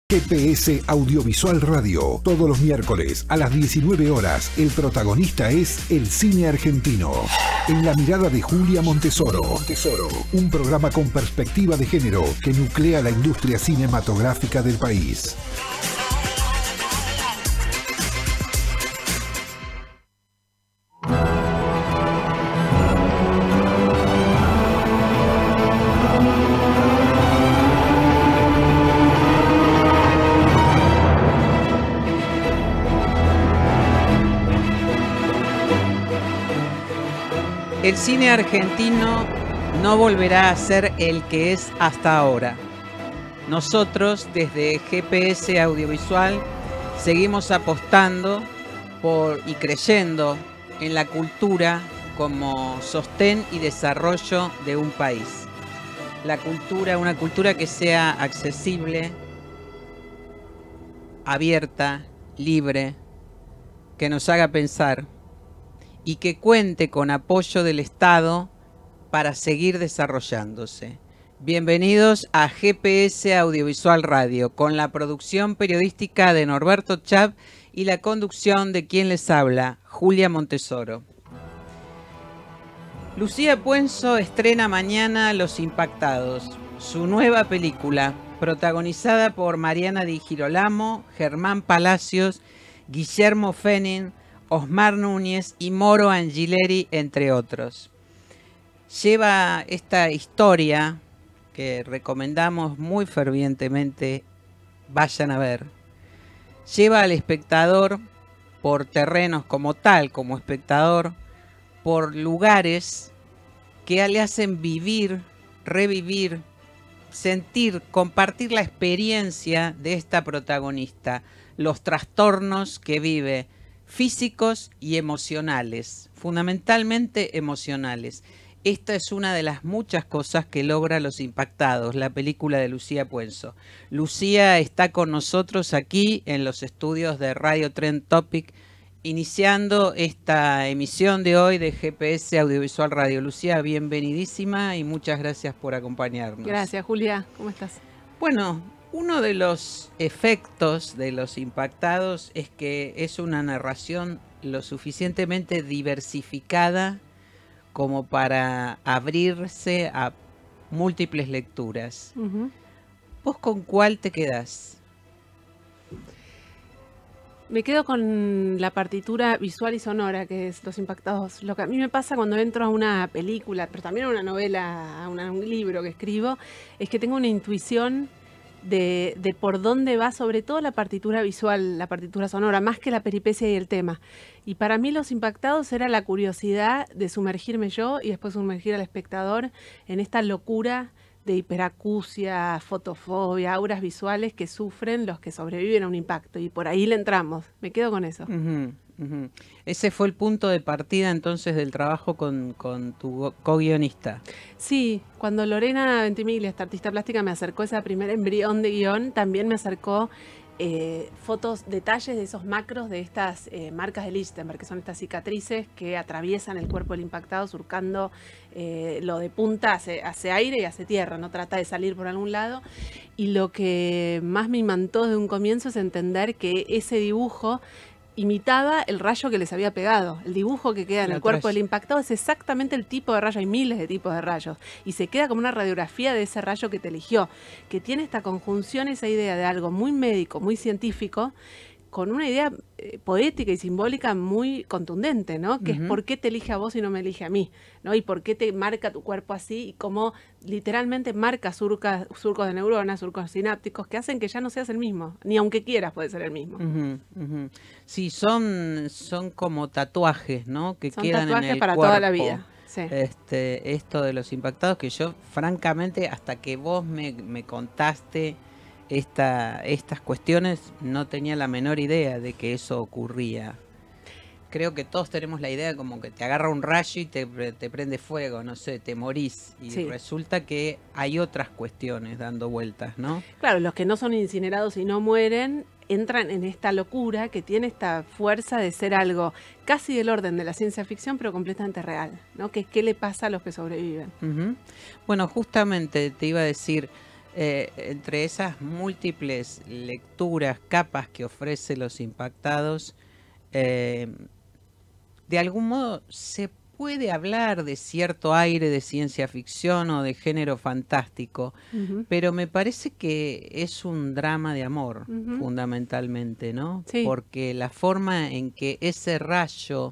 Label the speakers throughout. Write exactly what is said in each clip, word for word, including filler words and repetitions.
Speaker 1: G P S Audiovisual Radio, todos los miércoles a las diecinueve horas, el protagonista es el cine argentino. En la mirada de Julia Montesoro. Montesoro, un programa con perspectiva de género que nuclea la industria cinematográfica del país.
Speaker 2: El cine argentino no volverá a ser el que es hasta ahora. Nosotros, desde G P S Audiovisual, seguimos apostando por y creyendo en la cultura como sostén y desarrollo de un país. La cultura, una cultura que sea accesible, abierta, libre, que nos haga pensar y que cuente con apoyo del Estado para seguir desarrollándose. Bienvenidos a G P S Audiovisual Radio, con la producción periodística de Norberto Chap y la conducción de quien les habla, Julia Montesoro. Lucía Puenzo estrena mañana Los Impactados, su nueva película, protagonizada por Mariana Di Girolamo, Germán Palacios, Guillermo Fenning, Osmar Núñez y Moro Angileri, entre otros. Lleva esta historia que recomendamos muy fervientemente, vayan a ver. Lleva al espectador por terrenos como tal, como espectador, por lugares que le hacen vivir, revivir, sentir, compartir la experiencia de esta protagonista, los trastornos que vive, físicos y emocionales, fundamentalmente emocionales. Esta es una de las muchas cosas que logra Los Impactados, la película de Lucía Puenzo. Lucía está con nosotros aquí en los estudios de Radio Trend Topic, iniciando esta emisión de hoy de G P S Audiovisual Radio. Lucía, bienvenidísima y muchas gracias por acompañarnos.
Speaker 3: Gracias, Julia. ¿Cómo estás?
Speaker 2: Bueno, uno de los efectos de Los Impactados es que es una narración lo suficientemente diversificada como para abrirse a múltiples lecturas. Uh-huh. ¿Vos con cuál te quedás?
Speaker 3: Me quedo con la partitura visual y sonora, que es Los Impactados. Lo que a mí me pasa cuando entro a una película, pero también a una novela, a una, un libro que escribo, es que tengo una intuición De, de por dónde va, sobre todo la partitura visual, la partitura sonora, más que la peripecia y el tema. Y para mí Los Impactados era la curiosidad de sumergirme yo y después sumergir al espectador en esta locura de hiperacusia, fotofobia, auras visuales que sufren los que sobreviven a un impacto. Y por ahí le entramos. Me quedo con eso.
Speaker 2: Uh-huh, uh-huh. Ese fue el punto de partida entonces del trabajo con, con tu co-guionista.
Speaker 3: Sí, cuando Lorena Ventimiglia, esta artista plástica, me acercó ese primer embrión de guión, también me acercó eh, fotos, detalles de esos macros de estas eh, marcas de Lichtenberg, que son estas cicatrices que atraviesan el cuerpo del impactado, surcando eh, lo de punta hace, hace aire y hace tierra, no trata de salir por algún lado. Y lo que más me imantó desde un comienzo es entender que ese dibujo imitaba el rayo que les había pegado. El dibujo que queda en el cuerpo del impactado es exactamente el tipo de rayo. Hay miles de tipos de rayos. Y se queda como una radiografía de ese rayo que te eligió. Que tiene esta conjunción, esa idea de algo muy médico, muy científico, con una idea eh, poética y simbólica muy contundente, ¿no? Que uh-huh. es por qué te elige a vos y no me elige a mí, ¿no? Y por qué te marca tu cuerpo así y cómo literalmente marca surcas, surcos de neuronas, surcos sinápticos que hacen que ya no seas el mismo, ni aunque quieras puede ser el mismo.
Speaker 2: Uh-huh, uh-huh. Sí, son, son como tatuajes, ¿no? Que
Speaker 3: son
Speaker 2: quedan
Speaker 3: tatuajes
Speaker 2: en el
Speaker 3: para
Speaker 2: cuerpo.
Speaker 3: Toda la vida. Sí.
Speaker 2: Este, esto de Los Impactados, que yo francamente hasta que vos me, me contaste Esta, estas cuestiones no tenía la menor idea de que eso ocurría. Creo que todos tenemos la idea como que te agarra un rayo y te, te prende fuego, no sé, te morís. Y sí. Resulta que hay otras cuestiones dando vueltas, ¿no?
Speaker 3: Claro, los que no son incinerados y no mueren entran en esta locura que tiene esta fuerza de ser algo casi del orden de la ciencia ficción, pero completamente real, ¿no? Que es qué le pasa a los que sobreviven.
Speaker 2: Uh-huh. Bueno, justamente te iba a decir, Eh, entre esas múltiples lecturas, capas que ofrece Los Impactados, eh, de algún modo se puede hablar de cierto aire de ciencia ficción o de género fantástico, uh-huh. pero me parece que es un drama de amor, uh-huh. fundamentalmente, ¿no?
Speaker 3: Sí.
Speaker 2: Porque la forma en que ese rayo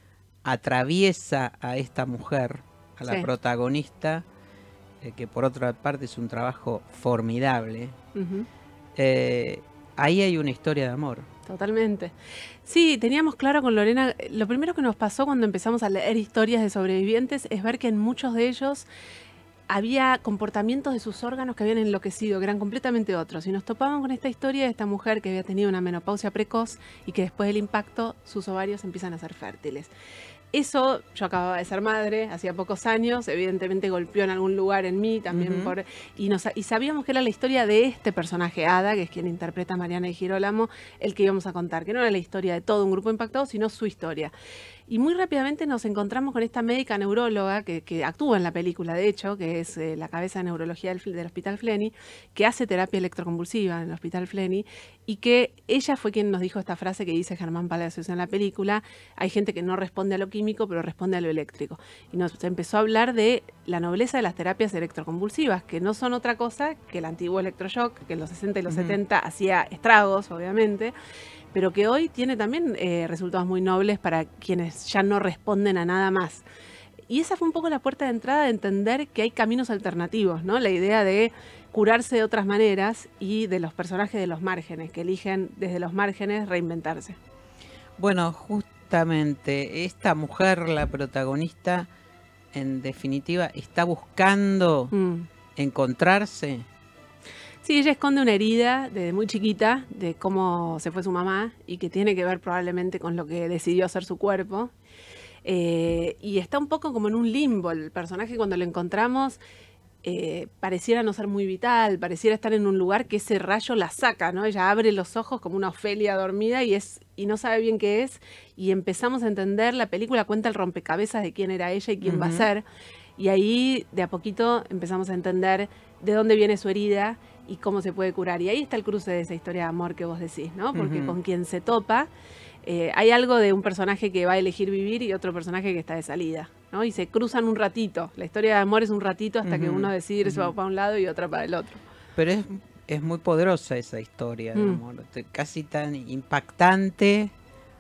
Speaker 2: atraviesa a esta mujer, a la sí. protagonista, eh, que por otra parte es un trabajo formidable, uh-huh. eh, ahí hay una historia de amor.
Speaker 3: Totalmente. Sí, teníamos claro con Lorena, lo primero que nos pasó cuando empezamos a leer historias de sobrevivientes es ver que en muchos de ellos había comportamientos de sus órganos que habían enloquecido, que eran completamente otros. Y nos topamos con esta historia de esta mujer que había tenido una menopausia precoz y que después del impacto sus ovarios empiezan a ser fértiles. Eso, yo acababa de ser madre, hacía pocos años, evidentemente golpeó en algún lugar en mí también, uh-huh. por, y, nos, y sabíamos que era la historia de este personaje, Ada, que es quien interpreta a Mariana Di Girolamo, el que íbamos a contar, que no era la historia de todo un grupo impactado, sino su historia. Y muy rápidamente nos encontramos con esta médica neuróloga que, que actúa en la película, de hecho, que es eh, la cabeza de neurología del, del Hospital Fleni, que hace terapia electroconvulsiva en el Hospital Fleni, y que ella fue quien nos dijo esta frase que dice Germán Palacios en la película: hay gente que no responde a lo químico, pero responde a lo eléctrico. Y nos empezó a hablar de la nobleza de las terapias electroconvulsivas, que no son otra cosa que el antiguo electroshock, que en los sesenta y los uh-huh. setenta hacía estragos, obviamente, pero que hoy tiene también eh, resultados muy nobles para quienes ya no responden a nada más. Y esa fue un poco la puerta de entrada de entender que hay caminos alternativos, ¿no? La idea de curarse de otras maneras y de los personajes de los márgenes, que eligen desde los márgenes reinventarse.
Speaker 2: Bueno, justamente esta mujer, la protagonista, en definitiva, está buscando mm. encontrarse.
Speaker 3: Sí, ella esconde una herida desde muy chiquita de cómo se fue su mamá y que tiene que ver probablemente con lo que decidió hacer su cuerpo. Eh, y está un poco como en un limbo. El personaje, cuando lo encontramos, eh, pareciera no ser muy vital, pareciera estar en un lugar que ese rayo la saca, ¿no? Ella abre los ojos como una Ofelia dormida y, es, y no sabe bien qué es. Y empezamos a entender, la película cuenta el rompecabezas de quién era ella y quién uh-huh. va a ser. Y ahí, de a poquito, empezamos a entender de dónde viene su herida y cómo se puede curar. Y ahí está el cruce de esa historia de amor que vos decís, ¿no? Porque uh-huh. con quien se topa, eh, hay algo de un personaje que va a elegir vivir y otro personaje que está de salida, ¿no? Y se cruzan un ratito. La historia de amor es un ratito hasta uh-huh. que uno decide irse uh-huh. para un lado y otra para el otro.
Speaker 2: Pero es, es muy poderosa esa historia de mm. amor, casi tan impactante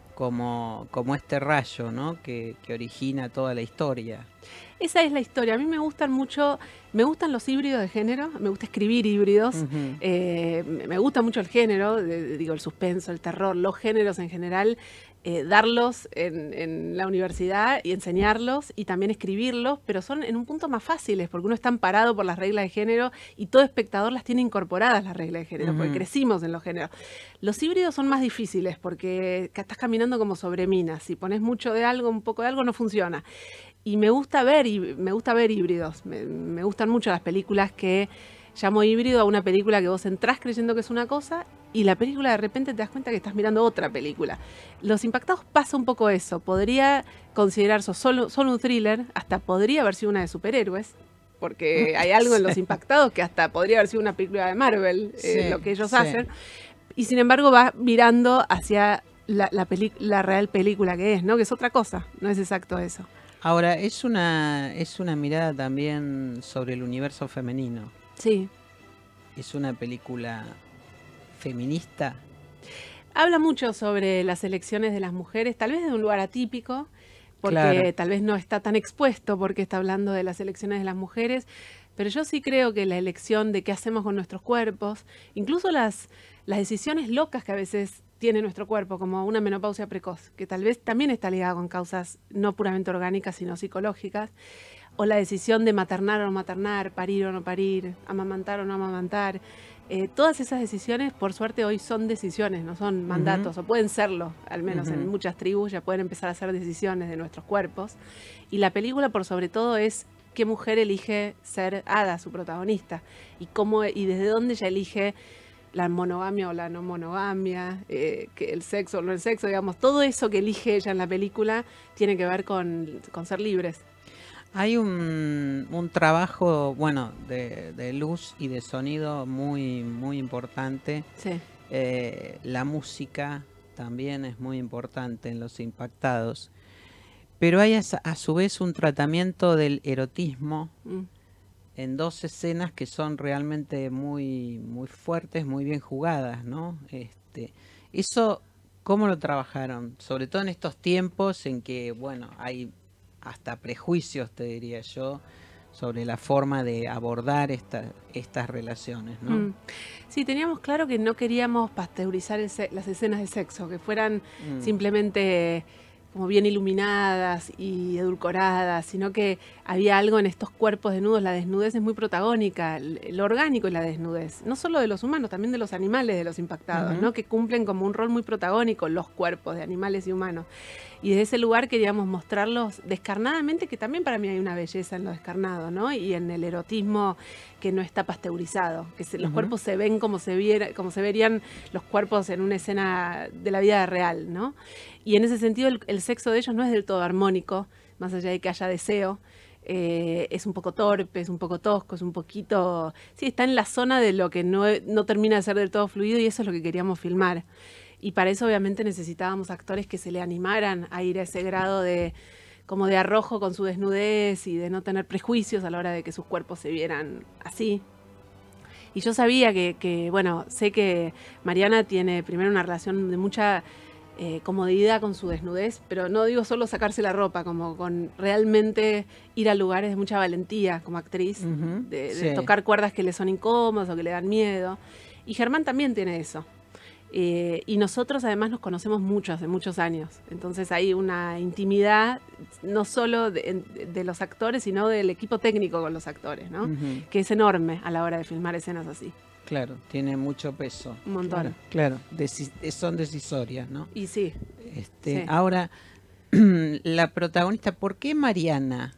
Speaker 2: como, como este rayo, ¿no? Que, que origina toda la historia.
Speaker 3: Esa es la historia. A mí me gustan mucho, me gustan los híbridos de género, me gusta escribir híbridos, uh-huh. eh, me gusta mucho el género, de, digo, el suspenso, el terror, los géneros en general, eh, darlos en, en la universidad y enseñarlos y también escribirlos, pero son en un punto más fáciles porque uno está amparado por las reglas de género y todo espectador las tiene incorporadas las reglas de género, uh-huh. porque crecimos en los géneros. Los híbridos son más difíciles porque estás caminando como sobre minas, si pones mucho de algo, un poco de algo, no funciona. Y me gusta ver, y me gusta ver híbridos. Me, me gustan mucho las películas que llamo híbrido a una película que vos entrás creyendo que es una cosa y la película de repente te das cuenta que estás mirando otra película. Los Impactados pasa un poco eso. Podría considerarse solo, solo un thriller, hasta podría haber sido una de superhéroes, porque hay algo en Los Impactados que hasta podría haber sido una película de Marvel, sí, eh, lo que ellos sí. hacen. Y sin embargo va mirando hacia la, la, peli, la real película que es, ¿no? Que es otra cosa, no es exacto eso.
Speaker 2: Ahora, es una, es una mirada también sobre el universo femenino.
Speaker 3: Sí.
Speaker 2: Es una película feminista.
Speaker 3: Habla mucho sobre las elecciones de las mujeres, tal vez de un lugar atípico, porque claro. tal vez no está tan expuesto porque está hablando de las elecciones de las mujeres, pero yo sí creo que la elección de qué hacemos con nuestros cuerpos, incluso las, las decisiones locas que a veces tiene nuestro cuerpo, como una menopausia precoz, que tal vez también está ligada con causas no puramente orgánicas, sino psicológicas, o la decisión de maternar o no maternar, parir o no parir, amamantar o no amamantar. Eh, todas esas decisiones, por suerte, hoy son decisiones, no son mandatos, uh-huh. o pueden serlo, al menos uh-huh. en muchas tribus ya pueden empezar a hacer decisiones de nuestros cuerpos. Y la película, por sobre todo, es qué mujer elige ser Ada, su protagonista, y cómo y desde dónde ella elige la monogamia o la no monogamia, eh, que el sexo o no el sexo, digamos, todo eso que elige ella en la película tiene que ver con, con ser libres.
Speaker 2: Hay un, un trabajo, bueno, de, de luz y de sonido muy, muy importante.
Speaker 3: Sí.
Speaker 2: Eh, la música también es muy importante en Los Impactados. Pero hay a, a su vez un tratamiento del erotismo mm. en dos escenas que son realmente muy, muy fuertes, muy bien jugadas, ¿no? Este, eso, ¿cómo lo trabajaron? Sobre todo en estos tiempos en que, bueno, hay hasta prejuicios, te diría yo, sobre la forma de abordar esta, estas relaciones, ¿no?
Speaker 3: Mm. Sí, teníamos claro que no queríamos pasteurizar el las escenas de sexo, que fueran mm. simplemente como bien iluminadas y edulcoradas, sino que había algo en estos cuerpos desnudos. La desnudez es muy protagónica, lo orgánico es la desnudez, no solo de los humanos, también de los animales, de los impactados, uh-huh. ¿no? Que cumplen como un rol muy protagónico los cuerpos de animales y humanos. Y desde ese lugar queríamos mostrarlos descarnadamente, que también para mí hay una belleza en lo descarnado, ¿no? Y en el erotismo que no está pasteurizado, que se, los uh-huh. cuerpos se ven como se, viera, como se verían los cuerpos en una escena de la vida real, ¿no? Y en ese sentido el, el sexo de ellos no es del todo armónico, más allá de que haya deseo. Eh, es un poco torpe, es un poco tosco, es un poquito... Sí, está en la zona de lo que no, no termina de ser del todo fluido, y eso es lo que queríamos filmar. Y para eso obviamente necesitábamos actores que se le animaran a ir a ese grado de, como de arrojo con su desnudez y de no tener prejuicios a la hora de que sus cuerpos se vieran así. Y yo sabía que, que bueno, sé que Mariana tiene primero una relación de mucha... Eh, comodidad con su desnudez, pero no digo solo sacarse la ropa, como con realmente ir a lugares de mucha valentía como actriz, uh-huh, de, de sí. tocar cuerdas que le son incómodas o que le dan miedo. Y Germán también tiene eso. Eh, y nosotros además nos conocemos mucho, hace muchos años. Entonces hay una intimidad no solo de, de los actores, sino del equipo técnico con los actores, ¿no? Uh-huh. Que es enorme a la hora de filmar escenas así.
Speaker 2: Claro, tiene mucho peso.
Speaker 3: Un montón.
Speaker 2: Claro, claro. Decis son decisorias, ¿no?
Speaker 3: Y sí.
Speaker 2: Este,
Speaker 3: sí.
Speaker 2: Ahora, la protagonista, ¿por qué Mariana?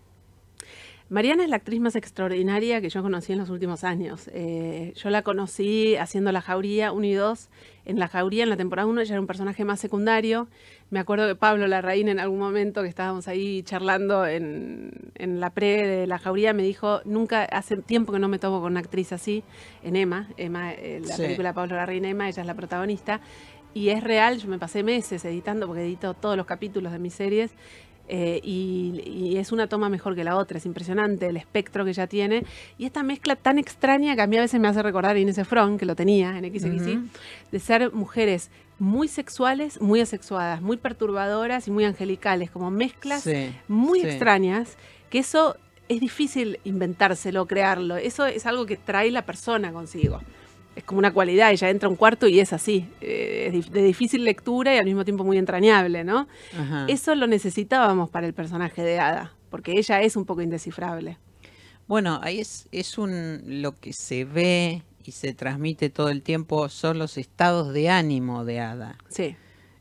Speaker 3: Mariana es la actriz más extraordinaria que yo conocí en los últimos años. Eh, yo la conocí haciendo La Jauría uno y dos. En La Jauría, en la temporada uno, ella era un personaje más secundario. Me acuerdo que Pablo Larraín, en algún momento que estábamos ahí charlando en, en la pre de La Jauría, me dijo, nunca, hace tiempo que no me tomo con una actriz así, en Emma, Emma eh, la sí. película de Pablo Larraín, Emma, ella es la protagonista. Y es real, yo me pasé meses editando, porque edito todos los capítulos de mis series, Eh, y, y es una toma mejor que la otra, es impresionante el espectro que ella tiene, y esta mezcla tan extraña que a mí a veces me hace recordar a Inés Efron, que lo tenía en X X I, uh-huh. de ser mujeres muy sexuales, muy asexuadas, muy perturbadoras y muy angelicales, como mezclas sí, muy sí. extrañas, que eso es difícil inventárselo, crearlo, eso es algo que trae la persona consigo. Es como una cualidad, ella entra a un cuarto y es así, eh, es de difícil lectura y al mismo tiempo muy entrañable, ¿no? Ajá. Eso lo necesitábamos para el personaje de Ada, porque ella es un poco indescifrable.
Speaker 2: Bueno, ahí es, es un lo que se ve y se transmite todo el tiempo, son los estados de ánimo de Ada.
Speaker 3: Sí.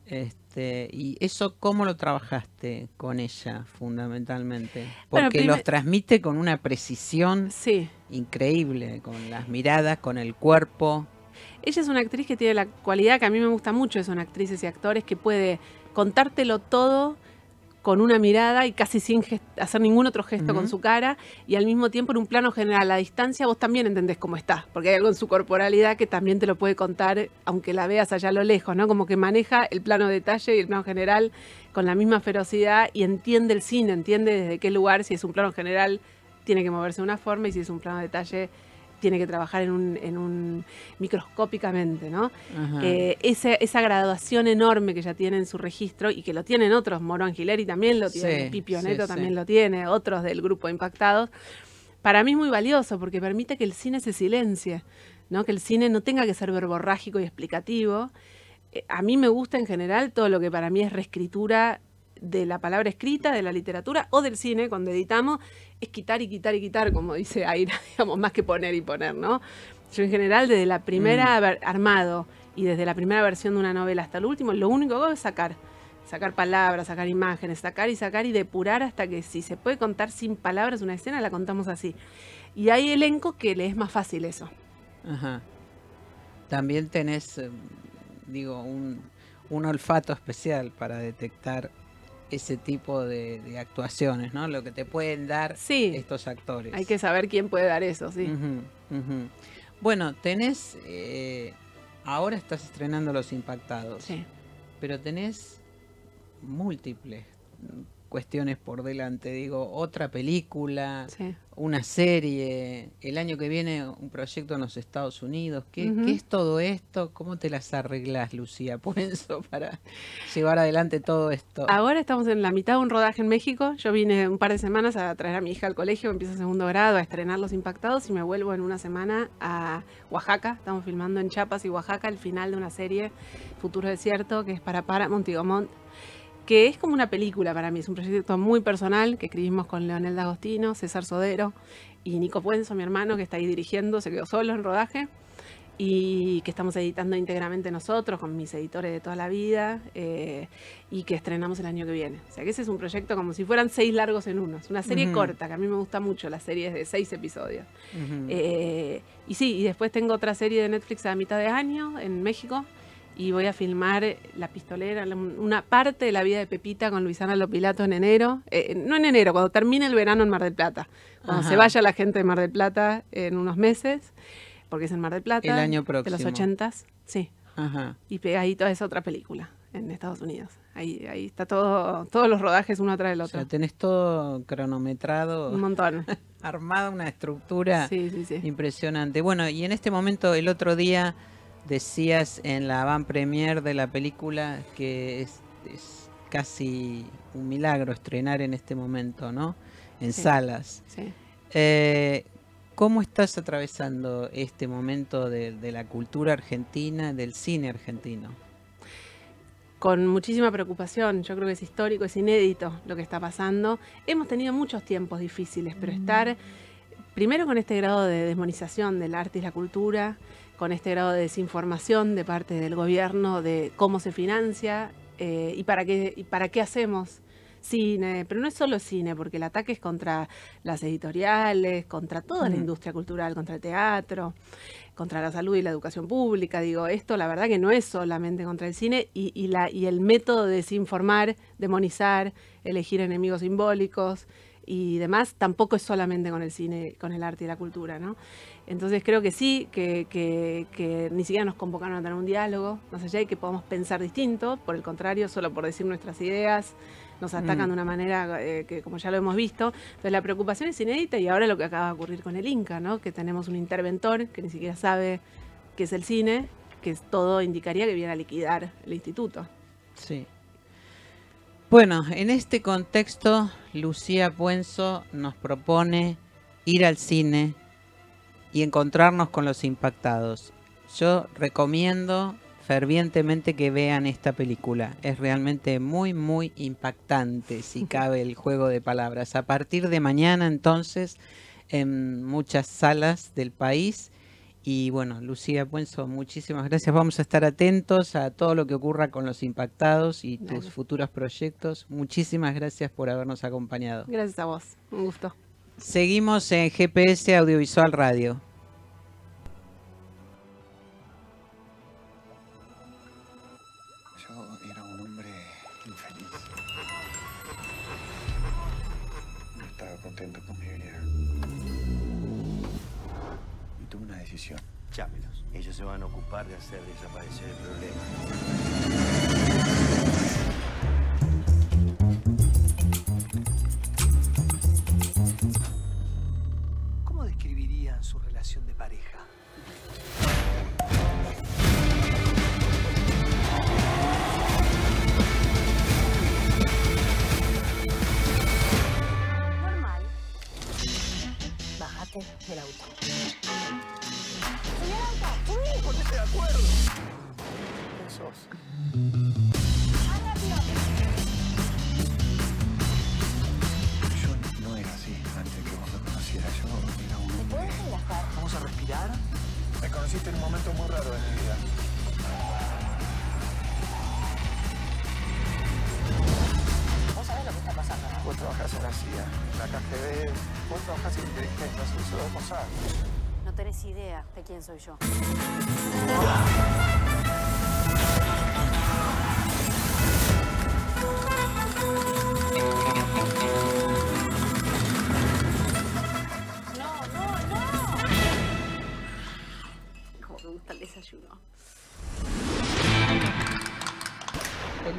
Speaker 2: Este, ¿y eso cómo lo trabajaste con ella fundamentalmente? Porque bueno, los transmite con una precisión
Speaker 3: sí.
Speaker 2: increíble, con las miradas, con el cuerpo.
Speaker 3: Ella es una actriz que tiene la cualidad que a mí me gusta mucho, son actrices y actores, que puede contártelo todo con una mirada y casi sin hacer ningún otro gesto uh-huh. con su cara, y al mismo tiempo en un plano general, a la distancia, vos también entendés cómo está, porque hay algo en su corporalidad que también te lo puede contar, aunque la veas allá a lo lejos, ¿no? Como que maneja el plano detalle y el plano general con la misma ferocidad y entiende el cine, entiende desde qué lugar, si es un plano general, tiene que moverse de una forma, y si es un plano detalle, tiene que trabajar en un, en un microscópicamente, ¿no? Eh, esa, esa graduación enorme que ella tiene en su registro, y que lo tienen otros, Moro Angileri también lo tiene, sí, Pipio Neto sí, también sí. lo tiene, otros del grupo Impactados, para mí es muy valioso, porque permite que el cine se silencie, ¿no? Que el cine no tenga que ser verborrágico y explicativo. Eh, a mí me gusta en general todo lo que para mí es reescritura de la palabra escrita, de la literatura o del cine, cuando editamos, es quitar y quitar y quitar, como dice Aira, digamos, más que poner y poner, ¿no? Yo en general, desde la primera mm. armado y desde la primera versión de una novela hasta el último, lo único que hago es sacar, sacar palabras, sacar imágenes, sacar y sacar y depurar hasta que si se puede contar sin palabras una escena, la contamos así. Y hay elencos que le es más fácil eso.
Speaker 2: Ajá. También tenés, eh, digo, un, un olfato especial para detectar ese tipo de, de actuaciones, ¿no? Lo que te pueden dar
Speaker 3: sí,
Speaker 2: estos actores.
Speaker 3: Hay que saber quién puede dar eso, sí.
Speaker 2: Uh-huh, uh-huh. Bueno, tenés, eh, ahora estás estrenando Los Impactados,
Speaker 3: sí,
Speaker 2: pero tenés múltiples cuestiones por delante, digo, otra película,
Speaker 3: sí.
Speaker 2: una serie, el año que viene un proyecto en los Estados Unidos. ¿Qué,
Speaker 3: Uh-huh.
Speaker 2: ¿qué es todo esto? ¿Cómo te las arreglás, Lucía Puenzo, para llevar adelante todo esto?
Speaker 3: Ahora estamos en la mitad de un rodaje en México. Yo vine un par de semanas a traer a mi hija al colegio, empieza segundo grado, a estrenar Los Impactados y me vuelvo en una semana a Oaxaca. Estamos filmando en Chiapas y Oaxaca el final de una serie, Futuro Desierto, que es para Paramount y Gaumont, que es como una película para mí. Es un proyecto muy personal que escribimos con Leonel D'Agostino, César Sodero y Nico Puenzo, mi hermano, que está ahí dirigiendo, se quedó solo en rodaje, y que estamos editando íntegramente nosotros, con mis editores de toda la vida, eh, y que estrenamos el año que viene. O sea que ese es un proyecto como si fueran seis largos en uno. Es una serie uh-huh. corta, que a mí me gusta mucho, las series de seis episodios. Uh-huh. eh, y sí, y después tengo otra serie de Netflix a mitad de año en México, y voy a filmar La Pistolera, una parte de la vida de Pepita con Luisana Lopilato en enero. Eh, no en enero, cuando termine el verano en Mar del Plata. Cuando Ajá. se vaya la gente de Mar del Plata en unos meses, porque es en Mar del Plata.
Speaker 2: El año próximo.
Speaker 3: De los ochentas, sí.
Speaker 2: Ajá.
Speaker 3: Y pegadito es otra película en Estados Unidos. Ahí, ahí está todo, todos los rodajes uno tras el otro.
Speaker 2: O sea, tenés todo cronometrado.
Speaker 3: Un montón.
Speaker 2: Armada una estructura
Speaker 3: sí, sí, sí.
Speaker 2: impresionante. Bueno, y en este momento, el otro día, decías en la avant premiere de la película que es, es casi un milagro estrenar en este momento, ¿no? En
Speaker 3: sí,
Speaker 2: salas.
Speaker 3: Sí.
Speaker 2: Eh, ¿Cómo estás atravesando este momento de, de la cultura argentina, del cine argentino?
Speaker 3: Con muchísima preocupación. Yo creo que es histórico, es inédito lo que está pasando. Hemos tenido muchos tiempos difíciles, pero estar primero con este grado de demonización del arte y la cultura, con este grado de desinformación de parte del gobierno de cómo se financia eh, y, para qué, y para qué hacemos cine. Pero no es solo cine, porque el ataque es contra las editoriales, contra toda mm. la industria cultural, contra el teatro, contra la salud y la educación pública. Digo, esto la verdad que no es solamente contra el cine, y, y, la, y el método de desinformar, demonizar, elegir enemigos simbólicos y demás, tampoco es solamente con el cine, con el arte y la cultura, ¿no? Entonces creo que sí, que, que, que ni siquiera nos convocaron a tener un diálogo, más allá de que podamos pensar distinto, por el contrario, solo por decir nuestras ideas, nos atacan mm. de una manera eh, que, como ya lo hemos visto. Entonces la preocupación es inédita, y ahora lo que acaba de ocurrir con el Inca, ¿no? Que tenemos un interventor que ni siquiera sabe qué es el cine, que todo indicaría que viene a liquidar el instituto.
Speaker 2: Sí. Bueno, en este contexto, Lucía Puenzo nos propone ir al cine y encontrarnos con Los Impactados. Yo recomiendo fervientemente que vean esta película. Es realmente muy, muy impactante, si cabe el juego de palabras. A partir de mañana, entonces, en muchas salas del país. Y bueno, Lucía Puenzo, muchísimas gracias. Vamos a estar atentos a todo lo que ocurra con Los Impactados y tus Dale. futuros proyectos. Muchísimas gracias por habernos acompañado.
Speaker 3: Gracias a vos, un gusto.
Speaker 2: Seguimos en G P S Audiovisual Radio.
Speaker 4: Yo era un hombre infeliz. No estaba contento con mi vida. Y tuve una decisión.
Speaker 5: Llámelos. Ellos se van a ocupar de hacer desaparecer el problema. ¿Cómo describirían su relación de pareja?
Speaker 6: Normal. Bájate del auto.
Speaker 5: ¡Ponete de acuerdo!
Speaker 4: ¿Quién sos? Yo no era así antes que vos lo conocieras. Yo era un hombre...
Speaker 6: ¿Puedes relajar?
Speaker 5: ¿Vamos a respirar?
Speaker 4: Me conociste en un momento muy raro de mi vida.
Speaker 6: ¿Vos sabés lo que está pasando, no?
Speaker 4: Vos trabajás en la C I A, en la K G B, vos trabajás en inteligencia, eso lo vos sabés.
Speaker 6: No tenés idea de quién soy yo.
Speaker 4: ¡Ah!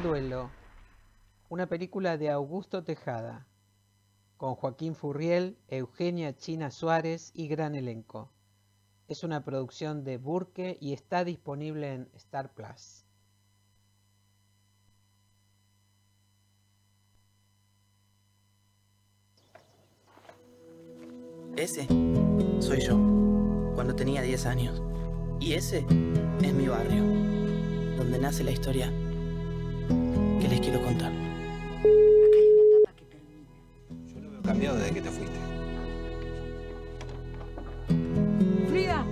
Speaker 2: duelo, una película de Augusto Tejada, con Joaquín Furriel, Eugenia China Suárez y gran elenco. Es una producción de Burke y está disponible en Star Plus.
Speaker 7: Ese soy yo, cuando tenía diez años. Y ese es mi barrio, donde nace la historia que les quiero contar.
Speaker 6: Acá hay una etapa que termina.
Speaker 4: Yo lo veo cambiado desde que te fuiste.
Speaker 6: ¡Frida!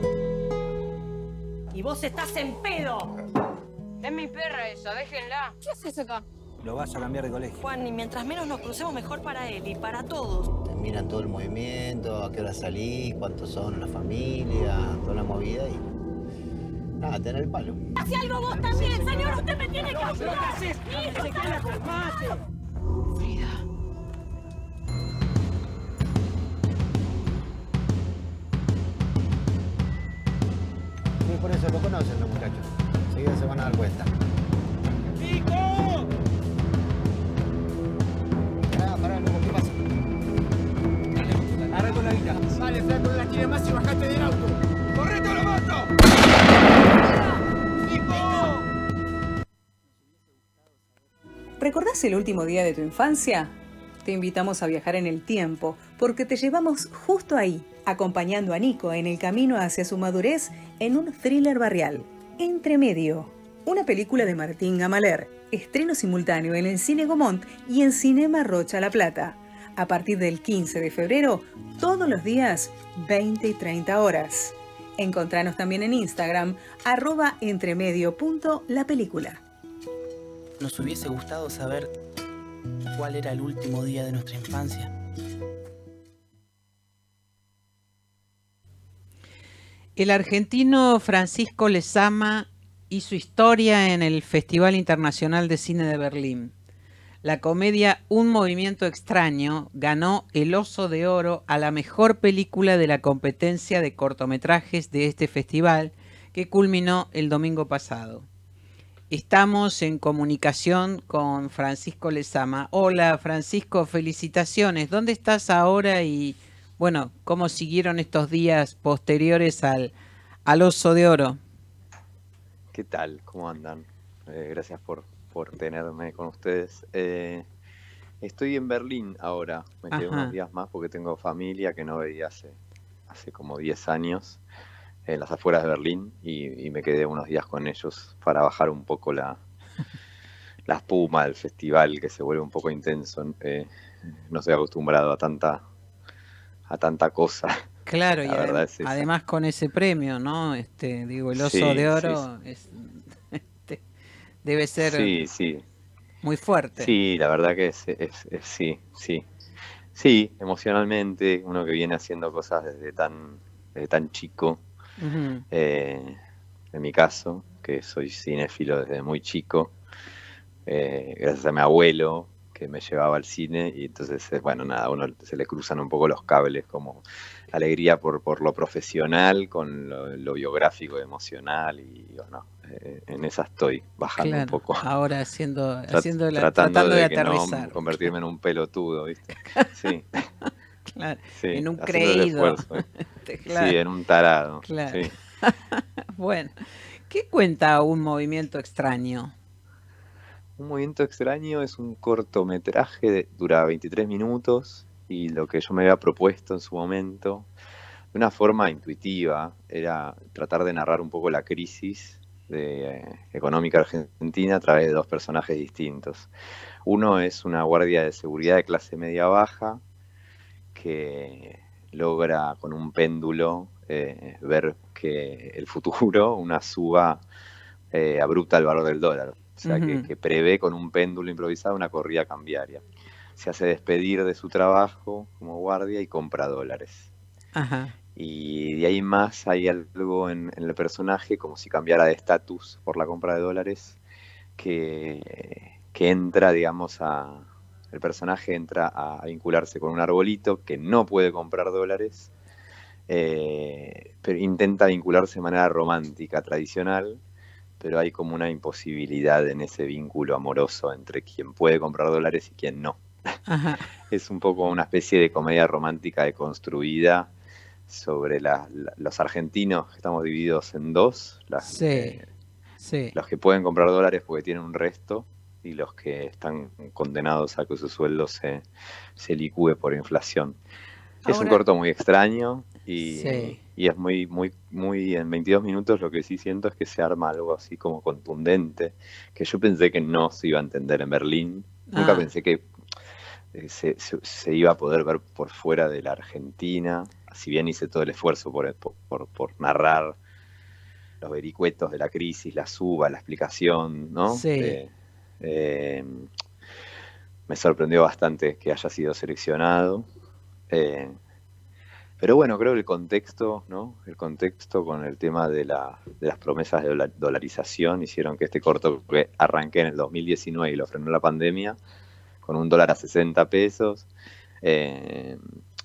Speaker 6: Y vos estás en pedo.
Speaker 8: Es mi perra esa, déjenla.
Speaker 6: ¿Qué haces acá?
Speaker 4: Lo vas a cambiar de colegio.
Speaker 9: Juan, y mientras menos nos crucemos, mejor para él y para todos.
Speaker 10: Te miran todo el movimiento, a qué hora salís, cuántos son la familia, toda la movida y... nada, tener el palo.
Speaker 9: ¡Hace algo vos también, señor! ¡Usted me tiene que ayudar!
Speaker 6: Frida.
Speaker 10: Sí, por eso lo conocen los muchachos. Enseguida se van a dar cuenta.
Speaker 4: ¡Nico!
Speaker 10: Pará, pará, loco, ¿qué pasa?
Speaker 4: Arranca con la guita.
Speaker 11: Sale, flaco, no la quiere más y bajate del auto.
Speaker 4: ¡Correte o lo mato! ¡Nico!
Speaker 12: ¿Recordás el último día de tu infancia? Te invitamos a viajar en el tiempo, porque te llevamos justo ahí, acompañando a Nico en el camino hacia su madurez en un thriller barrial. Entre Medio, una película de Martín Gamaler, estreno simultáneo en el Cine Gomont y en Cinema Rocha La Plata. A partir del quince de febrero, todos los días, veinte y treinta horas. Encontranos también en Instagram, arroba entremedio punto la película.
Speaker 7: Nos hubiese gustado saber cuál era el último día de nuestra infancia.
Speaker 2: El argentino Francisco Lezama hizo historia en el Festival Internacional de Cine de Berlín. La comedia Un Movimiento Extraño ganó el Oso de Oro a la mejor película de la competencia de cortometrajes de este festival, que culminó el domingo pasado. Estamos en comunicación con Francisco Lezama. Hola Francisco, felicitaciones. ¿Dónde estás ahora y, bueno, cómo siguieron estos días posteriores al, al Oso de Oro?
Speaker 13: ¿Qué tal? ¿Cómo andan? Eh, gracias por, por tenerme con ustedes. Eh, estoy en Berlín ahora. Me quedé
Speaker 2: Ajá.
Speaker 13: unos días más porque tengo familia que no veía hace, hace como diez años. En las afueras de Berlín y, y me quedé unos días con ellos para bajar un poco la, la espuma del festival, que se vuelve un poco intenso. Eh, no estoy acostumbrado a tanta a tanta cosa.
Speaker 2: Claro,
Speaker 13: la
Speaker 2: y
Speaker 13: verdad
Speaker 2: adem
Speaker 13: es esa.
Speaker 2: además con ese premio, ¿no? Este, digo, el Oso
Speaker 13: Sí,
Speaker 2: de Oro
Speaker 13: sí,
Speaker 2: es, este, debe ser
Speaker 13: sí, sí.
Speaker 2: muy fuerte.
Speaker 13: Sí, la verdad que es, es, es sí, sí. Sí, emocionalmente, uno que viene haciendo cosas desde tan, desde tan chico.
Speaker 2: Uh-huh.
Speaker 13: Eh, en mi caso, que soy cinéfilo desde muy chico, eh, gracias a mi abuelo que me llevaba al cine y entonces, eh, bueno, nada, a uno se le cruzan un poco los cables, como alegría por, por lo profesional, con lo, lo biográfico, emocional y bueno, eh, en esa estoy, bajando
Speaker 2: Claro,
Speaker 13: un poco.
Speaker 2: ahora haciendo,
Speaker 13: Trat-
Speaker 2: haciendo la-
Speaker 13: tratando,
Speaker 2: tratando de
Speaker 13: de, que
Speaker 2: aterrizar.
Speaker 13: no convertirme en un pelotudo, ¿viste? Sí.
Speaker 2: Claro,
Speaker 13: Sí,
Speaker 2: en un
Speaker 13: haciendo el
Speaker 2: creído.
Speaker 13: esfuerzo, ¿eh?
Speaker 2: Este, claro.
Speaker 13: Sí, en un tarado.
Speaker 2: Claro.
Speaker 13: Sí.
Speaker 2: Bueno, ¿qué cuenta Un Movimiento Extraño?
Speaker 13: Un Movimiento Extraño es un cortometraje, de, dura veintitrés minutos y lo que yo me había propuesto en su momento, de una forma intuitiva, era tratar de narrar un poco la crisis de, eh, económica argentina a través de dos personajes distintos. Uno es una guardia de seguridad de clase media baja que logra con un péndulo eh, ver que el futuro, una suba eh, abrupta al valor del dólar. O sea,
Speaker 2: Ujú.
Speaker 13: que, que prevé con un péndulo improvisado una corrida cambiaria. Se hace despedir de su trabajo como guardia y compra dólares.
Speaker 2: Ajá.
Speaker 13: Y de ahí más hay algo en, en el personaje, como si cambiara de estatus por la compra de dólares, que, que entra, digamos, a... El personaje entra a vincularse con un arbolito que no puede comprar dólares, eh, pero intenta vincularse de manera romántica, tradicional, pero hay como una imposibilidad en ese vínculo amoroso entre quien puede comprar dólares y quien no.
Speaker 2: Ajá.
Speaker 13: Es un poco una especie de comedia romántica deconstruida sobre la, la, los argentinos, que estamos divididos en dos, las,
Speaker 2: Sí,
Speaker 13: eh,
Speaker 2: sí.
Speaker 13: los que pueden comprar dólares porque tienen un resto y los que están condenados a que su sueldo se, se licúe por inflación. Es un
Speaker 2: Ahora-
Speaker 13: corto muy extraño y,
Speaker 2: Sí.
Speaker 13: y es muy, muy, muy en veintidós minutos. Lo que sí siento es que se arma algo así como contundente, que yo pensé que no se iba a entender en Berlín. Nunca
Speaker 2: Ah.
Speaker 13: pensé que eh, se, se- se iba a poder ver por fuera de la Argentina, si bien hice todo el esfuerzo por, por, por- por narrar los vericuetos de la crisis, la suba, la explicación, ¿no?
Speaker 2: Sí.
Speaker 13: Eh, eh, me sorprendió bastante que haya sido seleccionado. Eh, pero bueno, creo que el contexto, ¿no? El contexto con el tema de, la, de las promesas de dola- dolarización hicieron que este corto, que arranqué en el dos mil diecinueve y lo frenó la pandemia, con un dólar a sesenta pesos, eh,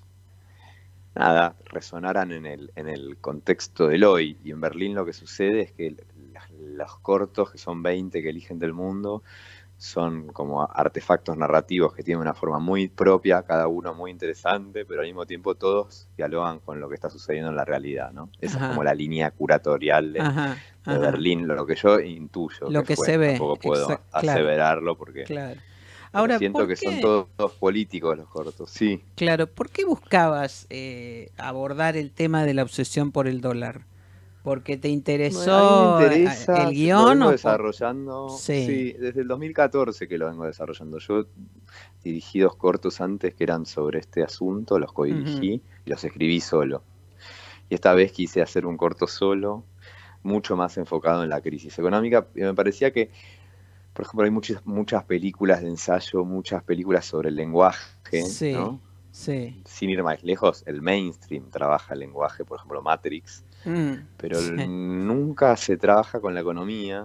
Speaker 13: nada, resonaran en el, en el contexto del hoy. Y en Berlín lo que sucede es que las- los cortos, que son veinte que eligen del mundo, son como artefactos narrativos que tienen una forma muy propia, cada uno muy interesante, pero al mismo tiempo todos dialogan con lo que está sucediendo en la realidad, ¿no? Esa
Speaker 2: Ajá.
Speaker 13: es como la línea curatorial de,
Speaker 2: Ajá,
Speaker 13: de
Speaker 2: ajá.
Speaker 13: Berlín, lo que yo intuyo
Speaker 2: Lo que
Speaker 13: fue.
Speaker 2: se ve,
Speaker 13: Tampoco puedo
Speaker 2: exact- claro.
Speaker 13: aseverarlo porque
Speaker 2: Claro.
Speaker 13: pero
Speaker 2: Ahora,
Speaker 13: siento
Speaker 2: ¿por
Speaker 13: que son
Speaker 2: qué?
Speaker 13: todos, todos políticos los cortos, sí.
Speaker 2: Claro, ¿por qué buscabas eh, abordar el tema de la obsesión por el dólar? ¿Porque te
Speaker 13: Bueno, a mí
Speaker 2: interesó
Speaker 13: me
Speaker 2: eh,
Speaker 13: interesa,
Speaker 2: el
Speaker 13: lo
Speaker 2: guión
Speaker 13: vengo
Speaker 2: o por-
Speaker 13: desarrollando,
Speaker 2: Sí.
Speaker 13: sí, desde el dos mil catorce que lo vengo desarrollando. Yo dirigí dos cortos antes que eran sobre este asunto, los codirigí y los escribí solo. Y esta vez quise hacer un corto solo, mucho más enfocado en la crisis económica. Y me parecía que, por ejemplo, hay muchas, muchas películas de ensayo, muchas películas sobre el lenguaje,
Speaker 2: Sí,
Speaker 13: ¿no?
Speaker 2: sí.
Speaker 13: Sin ir más lejos, el mainstream trabaja el lenguaje, por ejemplo, Matrix.
Speaker 2: Mm,
Speaker 13: Pero
Speaker 2: sí.
Speaker 13: nunca se trabaja con la economía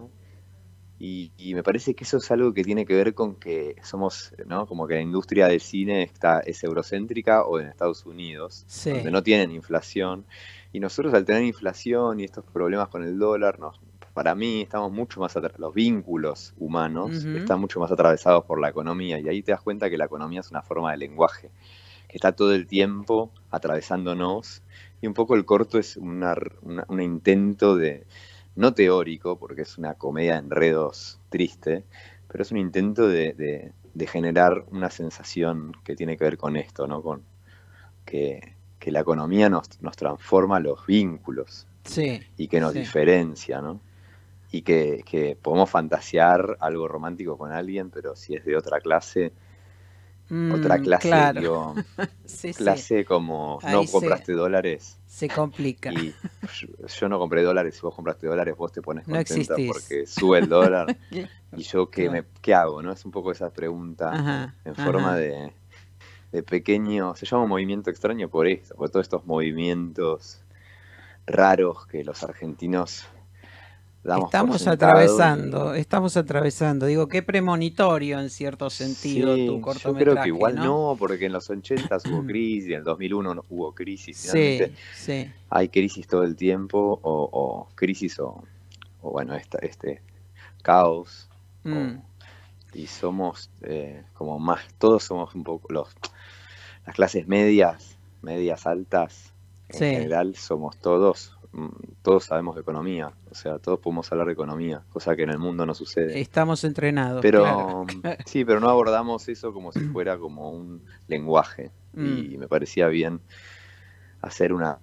Speaker 13: y, y me parece que eso es algo que tiene que ver con que somos, ¿no? Como que la industria del cine está, es eurocéntrica o en Estados Unidos,
Speaker 2: Sí.
Speaker 13: donde no tienen inflación y nosotros al tener inflación y estos problemas con el dólar, nos, para mí estamos mucho más atra- los vínculos humanos
Speaker 2: Ujú.
Speaker 13: están mucho más atravesados por la economía y ahí te das cuenta que la economía es una forma de lenguaje que está todo el tiempo atravesándonos. Y un poco el corto es una- una- un intento de, no teórico, porque es una comedia de enredos triste, pero es un intento de, de- de generar una sensación que tiene que ver con esto, ¿no? Con que, que la economía nos, nos transforma los vínculos
Speaker 2: Sí,
Speaker 13: y que nos
Speaker 2: sí.
Speaker 13: diferencia, ¿no? Y que, que podemos fantasear algo romántico con alguien, pero si es de otra clase, otra
Speaker 2: Mm,
Speaker 13: clase,
Speaker 2: claro.
Speaker 13: digo,
Speaker 2: Sí, sí.
Speaker 13: clase como no
Speaker 2: Ahí se-
Speaker 13: compraste dólares.
Speaker 2: Se complica.
Speaker 13: Y yo, yo no compré dólares, si vos compraste dólares, vos te pones
Speaker 2: No
Speaker 13: contenta
Speaker 2: existís.
Speaker 13: porque sube el dólar. Y yo, ¿qué,
Speaker 2: Claro.
Speaker 13: me, ¿qué hago? ¿No? Es un poco esa pregunta
Speaker 2: Ajá,
Speaker 13: en
Speaker 2: ajá.
Speaker 13: forma de, de pequeño, se llama movimiento extraño por esto, por todos estos movimientos raros que los argentinos damos por
Speaker 2: Estamos
Speaker 13: sentado.
Speaker 2: atravesando, estamos atravesando. Digo, qué premonitorio en cierto sentido
Speaker 13: Sí,
Speaker 2: tu
Speaker 13: yo
Speaker 2: cortometraje,
Speaker 13: creo que igual
Speaker 2: ¿no?
Speaker 13: no, porque en los ochenta hubo crisis, en el dos mil uno no hubo crisis,
Speaker 2: Sí,
Speaker 13: finalmente
Speaker 2: sí.
Speaker 13: hay crisis todo el tiempo, o, o crisis o, o bueno, esta, este caos,
Speaker 2: Mm,
Speaker 13: y somos eh, como más, todos somos un poco, los las clases medias, medias altas, en
Speaker 2: Sí.
Speaker 13: general somos todos, mm, todos sabemos de economía, o sea, todos podemos hablar de economía, cosa que en el mundo no sucede.
Speaker 2: Estamos entrenados,
Speaker 13: Pero
Speaker 2: claro.
Speaker 13: sí, pero no abordamos eso como si fuera como un lenguaje.
Speaker 2: Mm.
Speaker 13: Y me parecía bien hacer una...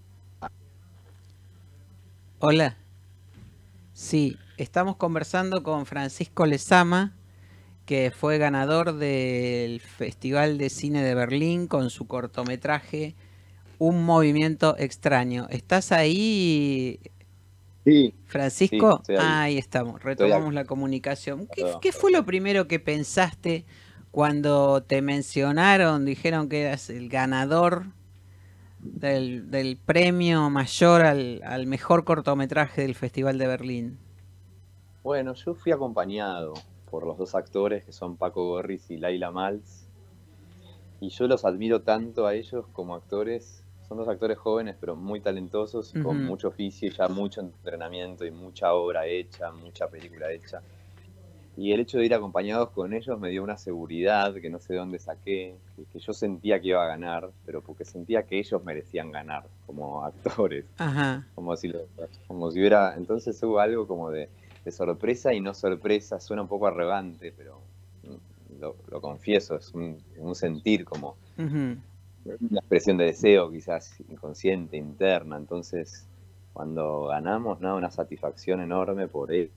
Speaker 2: Hola. Sí, estamos conversando con Francisco Lezama, que fue ganador del Festival de Cine de Berlín con su cortometraje Un Movimiento Extraño. ¿Estás ahí,
Speaker 13: Sí.
Speaker 2: Francisco?
Speaker 13: Sí, estoy ahí.
Speaker 2: Ahí estamos,
Speaker 13: Estoy
Speaker 2: retomamos
Speaker 13: acá.
Speaker 2: la comunicación. ¿Qué,
Speaker 13: Perdón,
Speaker 2: qué fue lo primero que pensaste cuando te mencionaron, dijeron que eras el ganador del, del premio mayor al, al mejor cortometraje del Festival de Berlín?
Speaker 13: Bueno, yo fui acompañado por los dos actores que son Paco Gorris y Laila Maltz. Y yo los admiro tanto a ellos como actores. son dos actores jóvenes, pero muy talentosos, con
Speaker 2: Ujú.
Speaker 13: mucho oficio y ya mucho entrenamiento y mucha obra hecha, mucha película hecha. Y el hecho de ir acompañados con ellos me dio una seguridad que no sé de dónde saqué, que, que yo sentía que iba a ganar, pero porque sentía que ellos merecían ganar como actores.
Speaker 2: Ajá.
Speaker 13: Como si, lo- como si hubiera... Entonces hubo algo como de, de sorpresa y no sorpresa, suena un poco arrogante, pero mm, lo, lo confieso, es un, un sentir como
Speaker 2: Ujú.
Speaker 13: una expresión de deseo quizás inconsciente, interna. Entonces, cuando ganamos, nada, una satisfacción enorme por él.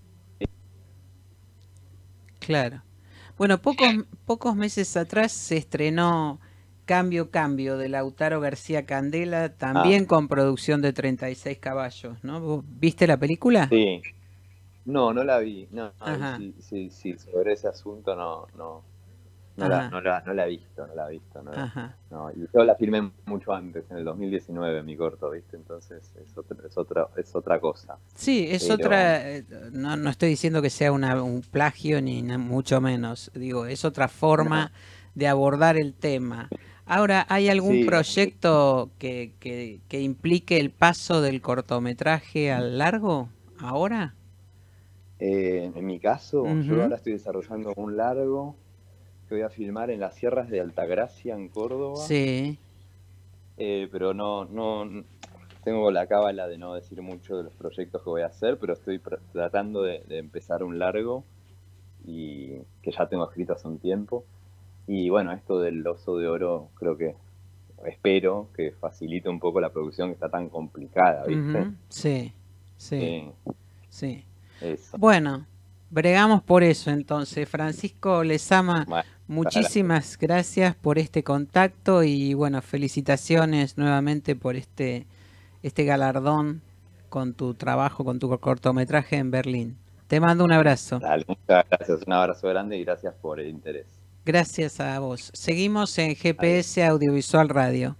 Speaker 2: Claro. Bueno, pocos, pocos meses atrás se estrenó Cambio, Cambio de Lautaro García Candela,
Speaker 13: Ah,
Speaker 2: también con producción de treinta y seis caballos, ¿no? ¿Vos ¿Viste la película?
Speaker 13: sí. No, no la vi. No, no, y
Speaker 2: Ajá,
Speaker 13: sí, sí, sí, sobre ese asunto no, no, no la,
Speaker 2: ajá,
Speaker 13: no la, no la he visto, no la he visto, no, la-
Speaker 2: ajá.
Speaker 13: no. Y yo la filmé mucho antes, en el dos mil diecinueve, mi corto, ¿viste? Entonces es otra, es otra, es otra cosa.
Speaker 2: Sí, es
Speaker 13: Pero
Speaker 2: otra, eh, no, no estoy diciendo que sea una- un plagio ni na- mucho menos, digo, es otra forma
Speaker 13: no,
Speaker 2: de abordar el tema. Ahora, ¿hay algún
Speaker 13: sí,
Speaker 2: proyecto que, que, que implique el paso del cortometraje al largo ahora?
Speaker 13: eh, en mi caso, yo
Speaker 2: Ujú.
Speaker 13: ahora estoy desarrollando un largo que voy a filmar en las sierras de Altagracia, en Córdoba,
Speaker 2: Sí,
Speaker 13: eh, pero no, no, tengo la cábala de no decir mucho de los proyectos que voy a hacer, pero estoy pr- tratando de, de empezar un largo y que ya tengo escrito hace un tiempo. Y bueno, esto del Oso de Oro creo que espero que facilite un poco la producción que está tan complicada, ¿viste?
Speaker 2: ujú, sí, sí,
Speaker 13: Eh,
Speaker 2: sí.
Speaker 13: eso.
Speaker 2: Bueno, bregamos por eso entonces. Francisco Lezama,
Speaker 13: Bueno, muchas gracias.
Speaker 2: muchísimas gracias por este contacto y bueno, felicitaciones nuevamente por este, este galardón con tu trabajo, con tu cortometraje en Berlín. Te mando un abrazo.
Speaker 13: Dale, muchas gracias. Un abrazo grande y gracias por el interés.
Speaker 2: Gracias a vos. Seguimos en G P
Speaker 13: Adiós.
Speaker 2: S Audiovisual Radio.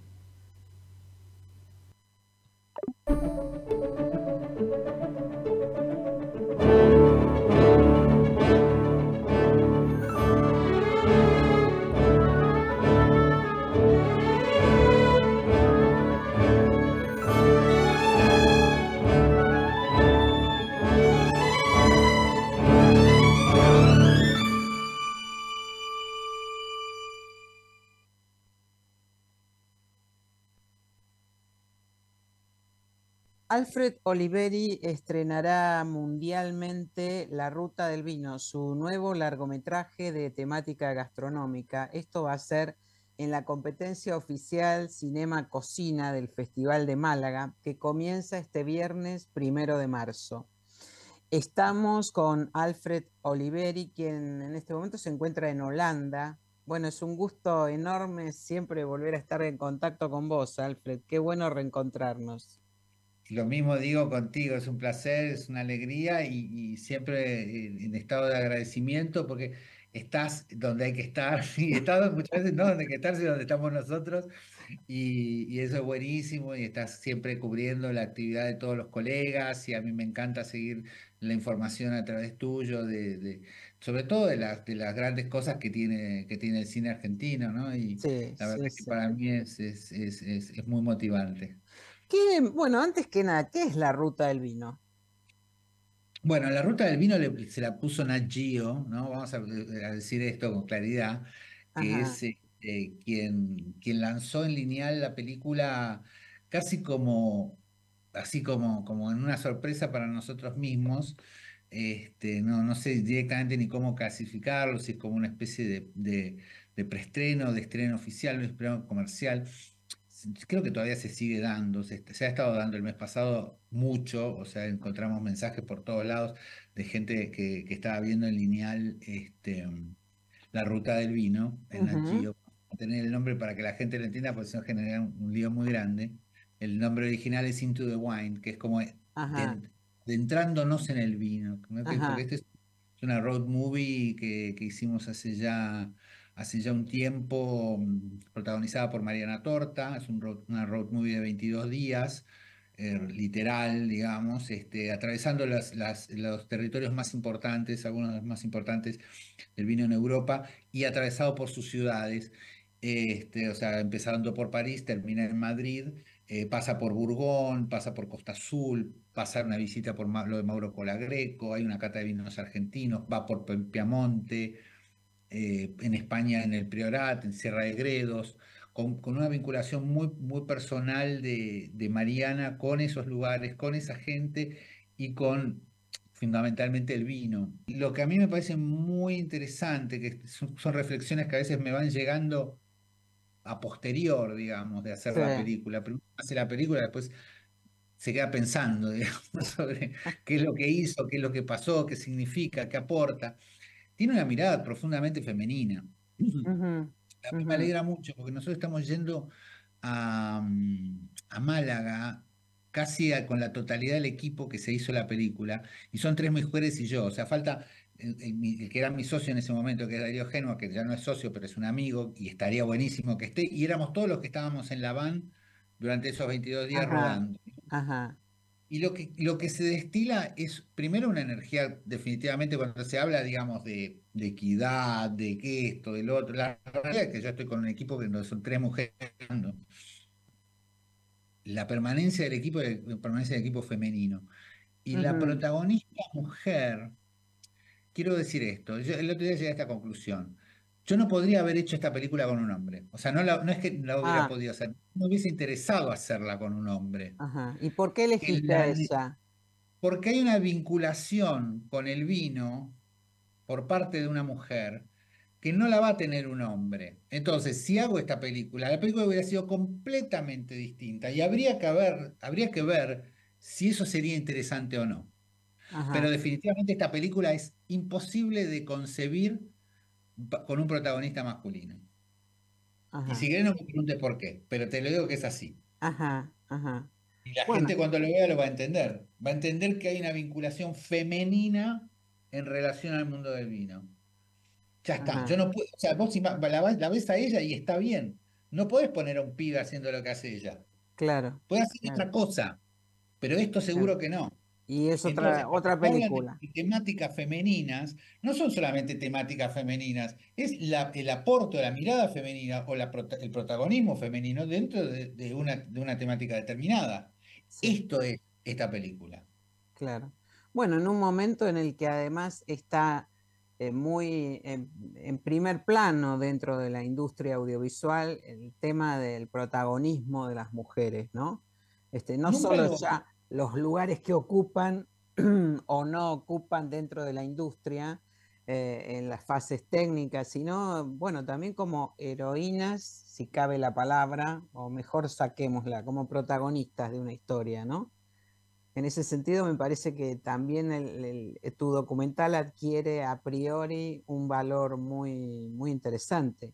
Speaker 2: Alfred Oliveri estrenará mundialmente La Ruta del Vino, su nuevo largometraje de temática gastronómica. Esto va a ser en la competencia oficial Cinema Cocina del Festival de Málaga, que comienza este viernes primero de marzo. Estamos con Alfred Oliveri, quien en este momento se encuentra en Holanda. Bueno, es un gusto enorme siempre volver a estar en contacto con vos, Alfred. Qué bueno reencontrarnos.
Speaker 14: Lo mismo digo contigo, es un placer, es una alegría y, y siempre en, en estado de agradecimiento porque estás donde hay que estar y estás muchas veces no donde hay que estar, sino donde estamos nosotros y, y eso es buenísimo y estás siempre cubriendo la actividad de todos los colegas y a mí me encanta seguir la información a través tuyo, de, de- sobre todo de las, de las grandes cosas que tiene, que tiene el cine argentino, ¿no? Y
Speaker 2: Sí,
Speaker 14: la verdad
Speaker 2: sí,
Speaker 14: que
Speaker 2: sí.
Speaker 14: para mí es, es, es, es, es muy motivante.
Speaker 2: ¿Qué, bueno, antes que nada, ¿qué es la ruta del vino?
Speaker 14: Bueno, la ruta del vino le- se la puso Nat Geo, ¿no? Vamos a, a decir esto con claridad, que
Speaker 2: Ajá,
Speaker 14: es eh, eh, quien, quien lanzó en lineal la película casi como, así como, como en una sorpresa para nosotros mismos. Este, no, no sé directamente ni cómo clasificarlo, si es como una especie de, de, de preestreno, de estreno oficial, un estreno comercial. Creo que todavía se sigue dando, se, se ha estado dando el mes pasado mucho, o sea, encontramos mensajes por todos lados de gente que, que estaba viendo en lineal este, la ruta del vino en Nat
Speaker 2: ujú,
Speaker 14: Geo. A tener el nombre para que la gente lo entienda, porque si no genera un, un lío muy grande. El nombre original es Into the Wine, que es como de,
Speaker 2: ajá,
Speaker 14: de entrándonos en el vino, ¿no? Que- porque
Speaker 2: ajá,
Speaker 14: este es una road movie que, que hicimos hace ya, hace ya un tiempo, mm, protagonizada por Mariana Torta, es un road- una road movie de veintidós días, eh, literal, digamos, este, atravesando las, las- los territorios más importantes, algunos de los más importantes del vino en Europa, y atravesado por sus ciudades, este, o sea, empezando por París, termina en Madrid, eh, pasa por Burgón, pasa por Costa Azul, pasa una visita por Ma- lo de Mauro Colagreco, hay una cata de vinos argentinos, va por Pe- Piamonte, eh, en España en el Priorat, en Sierra de Gredos, con, con una vinculación muy, muy personal de, de Mariana con esos lugares, con esa gente y con fundamentalmente el vino. Y lo que a mí me parece muy interesante, que son, son reflexiones que a veces me van llegando a posterior, digamos, de hacer
Speaker 2: Sí.
Speaker 14: la película. Primero hace la película, después se queda pensando, digamos, sobre qué es lo que hizo, qué es lo que pasó, qué significa, qué aporta. Tiene una mirada profundamente femenina.
Speaker 2: Ujú,
Speaker 14: A mí me
Speaker 2: ujú.
Speaker 14: alegra mucho porque nosotros estamos yendo a, mm, a Málaga casi a- con la totalidad del equipo que se hizo la película, y son tres mujeres y yo. O sea, falta el, el mi- el que era mi socio en ese momento, que es Darío Genua, que ya no es socio, pero es un amigo, y estaría buenísimo que esté, y éramos todos los que estábamos en la van durante esos veintidós días
Speaker 2: Ajá,
Speaker 14: rodando.
Speaker 2: ajá.
Speaker 14: Y lo que, lo que se destila es, primero, una energía, definitivamente, cuando se habla, digamos, de, de equidad, de que esto, del otro. La realidad es que yo estoy con un equipo que no son tres mujeres. ¿No? La permanencia del equipo, la permanencia del equipo femenino. Y la
Speaker 2: Ujú.
Speaker 14: protagonista mujer, quiero decir esto, yo el otro día llegué a esta conclusión. Yo no podría haber hecho esta película con un hombre. O sea, no, la- no es que la hubiera
Speaker 2: Ah,
Speaker 14: podido hacer, no me hubiese interesado hacerla con un hombre.
Speaker 2: ajá. ¿Y por qué
Speaker 14: En
Speaker 2: elegiste a
Speaker 14: la-
Speaker 2: ella?
Speaker 14: Porque hay una vinculación con el vino por parte de una mujer que no la va a tener un hombre. Entonces, si hago esta película, la película hubiera sido completamente distinta y habría que ver, habría que ver si eso sería interesante o no. Pero
Speaker 2: Ajá,
Speaker 14: definitivamente esta película es imposible de concebir pa- con un protagonista masculino. Y si
Speaker 2: ajá,
Speaker 14: querés no me preguntes por qué, pero te lo digo que es así.
Speaker 2: ajá, ajá.
Speaker 14: Y la
Speaker 2: Bueno,
Speaker 14: gente cuando lo vea lo va a entender. Va a entender que hay una vinculación femenina en relación al mundo del vino. Ya está. Yo
Speaker 2: ajá,
Speaker 14: no puedo, o sea, vos ima- la, vas- la ves a ella y está bien. No podés poner a un pibe haciendo lo que hace ella.
Speaker 2: claro,
Speaker 14: Puede hacer
Speaker 2: claro,
Speaker 14: otra cosa, pero esto
Speaker 2: claro.
Speaker 14: seguro que no.
Speaker 2: Y es
Speaker 14: Entonces,
Speaker 2: otra,
Speaker 14: cuando
Speaker 2: otra
Speaker 14: se hablan de
Speaker 2: película.
Speaker 14: de temáticas femeninas, no son solamente temáticas femeninas, es la- el aporte o la mirada femenina o la prota- el protagonismo femenino dentro de, de una, de una temática determinada.
Speaker 2: Sí,
Speaker 14: Esto es esta película.
Speaker 2: claro. Bueno, en un momento en el que además está eh, muy en, en primer plano dentro de la industria audiovisual el tema del protagonismo de las mujeres, ¿no? Este, no
Speaker 14: Nunca
Speaker 2: solo
Speaker 14: lo...
Speaker 2: ya los lugares que ocupan o no ocupan dentro de la industria eh, en las fases técnicas, sino, bueno, también como heroínas, si cabe la palabra, o mejor saquémosla, como protagonistas de una historia, ¿no? En ese sentido, me parece que también el- el- tu documental adquiere a priori un valor muy, muy interesante.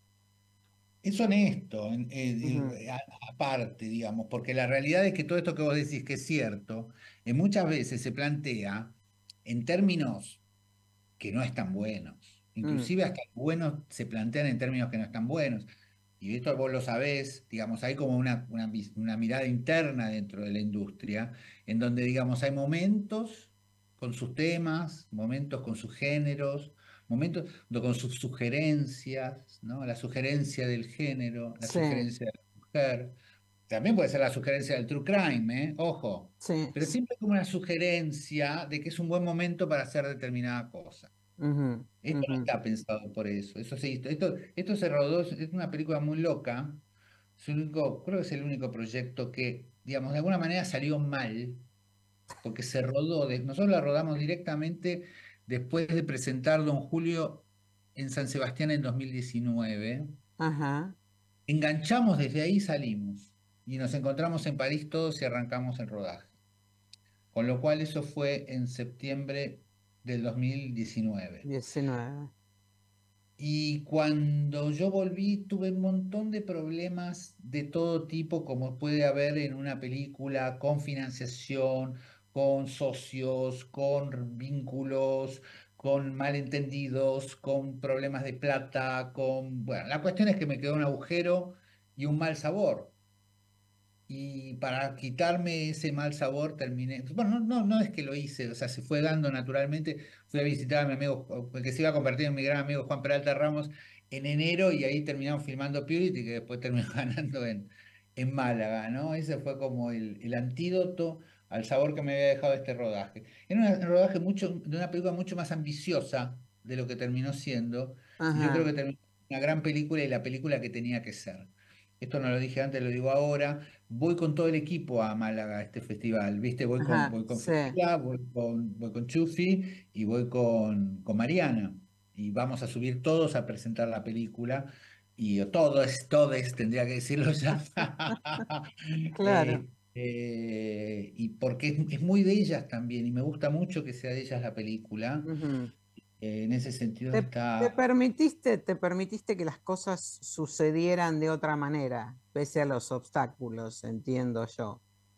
Speaker 14: Es honesto, en- eh,
Speaker 2: Ujú,
Speaker 14: eh, a- aparte, digamos, porque la realidad es que todo esto que vos decís que es cierto, eh, muchas veces se plantea en términos que no están buenos.
Speaker 2: mm,
Speaker 14: Inclusive hasta los buenos se plantean en términos que no están buenos. Y esto vos lo sabés, digamos, hay como una, una, vis- una mirada interna dentro de la industria, en donde, digamos, hay momentos con sus temas, momentos con sus géneros, momentos do- con sus sugerencias, ¿no? La sugerencia del género, la
Speaker 2: sí,
Speaker 14: sugerencia de la mujer. También puede ser la sugerencia del true crime, ¿eh? Ojo.
Speaker 2: sí,
Speaker 14: Pero siempre como una sugerencia de que es un buen momento para hacer determinada cosa.
Speaker 2: ujú,
Speaker 14: Esto no
Speaker 2: ujú,
Speaker 14: está pensado por eso. Eso se hizo. Esto, esto se rodó, es una película muy loca. Es el único, creo que es el único proyecto que, digamos, de alguna manera salió mal, porque se rodó. De- nosotros la rodamos directamente después de presentar Don Julio en San Sebastián en dos mil diecinueve.
Speaker 2: ajá,
Speaker 14: Enganchamos desde ahí y salimos. Y nos encontramos en París todos y arrancamos el rodaje. Con lo cual eso fue en septiembre del dos mil diecinueve.
Speaker 2: diecinueve.
Speaker 14: Y cuando yo volví tuve un montón de problemas de todo tipo, como puede haber en una película, con financiación, con socios, con vínculos, con malentendidos, con problemas de plata, con... Bueno, la cuestión es que me quedó un agujero y un mal sabor. Y para quitarme ese mal sabor terminé, bueno, no, no, no es que lo hice, o sea, se fue dando naturalmente. Fui a visitar a mi amigo, el que se iba a convertir en mi gran amigo Juan Peralta Ramos en enero, y ahí terminamos filmando Purity, que después terminó ganando en, en Málaga, ¿no? Ese fue como el, el antídoto al sabor que me había dejado este rodaje. Era una- un rodaje mucho, de una película mucho más ambiciosa de lo que terminó siendo, y yo creo
Speaker 2: Ajá,
Speaker 14: que terminó siendo una gran película y la película que tenía que ser. Esto no lo dije antes, lo digo ahora. Voy con todo el equipo a Málaga a este festival, ¿viste? Voy con,
Speaker 2: ajá,
Speaker 14: voy con
Speaker 2: sí.
Speaker 14: Fabiola, voy con, voy con Chufi y voy con, con Mariana. Y vamos a subir todos a presentar la película. Y todos, todos, tendría que decirlo ya.
Speaker 2: Claro.
Speaker 14: Eh, eh, y porque es, es muy de ellas también, y me gusta mucho que sea de ellas la película.
Speaker 2: Ujú.
Speaker 14: Eh, en ese sentido
Speaker 2: Te, te
Speaker 14: está.
Speaker 2: permitiste, te permitiste que las cosas sucedieran de otra manera, pese a los obstáculos, entiendo yo.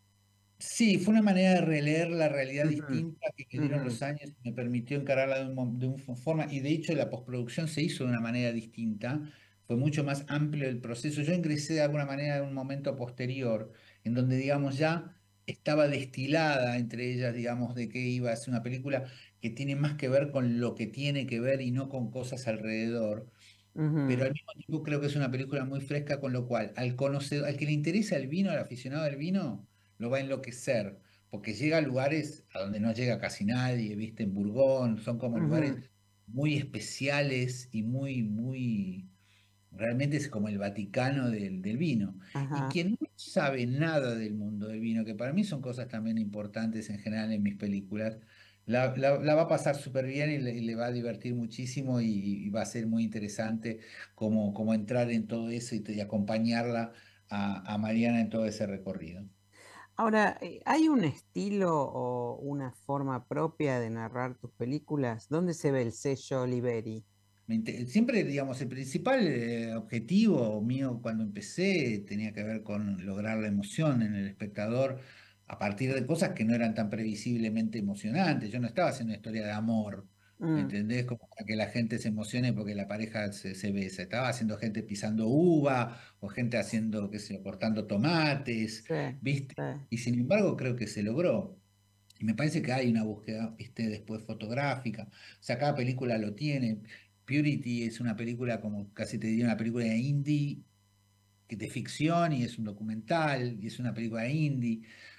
Speaker 14: Sí, fue una manera de releer la realidad
Speaker 2: Ujú,
Speaker 14: distinta que me dieron
Speaker 2: ujú,
Speaker 14: los años, me permitió encararla de, un mo- de una forma, y de hecho la postproducción se hizo de una manera distinta, fue mucho más amplio el proceso. Yo ingresé de alguna manera en un momento posterior, en donde, digamos, ya estaba destilada entre ellas, digamos, de qué iba a ser una película que tiene más que ver con lo que tiene que ver y no con cosas alrededor. Pero
Speaker 2: ujú.
Speaker 14: al mismo tiempo creo que es una película muy fresca, con lo cual al conocedor, al que le interesa el vino, al aficionado del vino, lo va a enloquecer, porque llega a lugares a donde no llega casi nadie, viste, en Burgón, son como lugares
Speaker 2: Ujú,
Speaker 14: muy especiales y muy, muy, realmente es como el Vaticano del, del vino. Y
Speaker 2: ajá.
Speaker 14: quien no sabe nada del mundo del vino, que para mí son cosas también importantes en general en mis películas, la, la- la va a pasar súper bien y le, y le va a divertir muchísimo y, y va a ser muy interesante como, como entrar en todo eso y, y acompañarla a, a Mariana en todo ese recorrido.
Speaker 2: Ahora, eh, ¿hay un estilo o una forma propia de narrar tus películas? ¿Dónde se ve el sello Oliveri?
Speaker 14: Me inte- Siempre, digamos, el principal eh, objetivo mío cuando empecé tenía que ver con lograr la emoción en el espectador a partir de cosas que no eran tan previsiblemente emocionantes. Yo no estaba haciendo una historia de amor, ¿me
Speaker 2: Mm,
Speaker 14: entendés? Como para que la gente se emocione porque la pareja se, se besa. Estaba haciendo gente pisando uva o gente haciendo, qué sé yo, cortando tomates,
Speaker 2: sí,
Speaker 14: ¿viste?
Speaker 2: sí.
Speaker 14: Y sin embargo creo que se logró. Y me parece que hay una búsqueda, viste, después fotográfica. O sea, cada película lo tiene. Purity es una película, como casi te diría, una película indie, que de ficción, y es un documental, y es una película indie.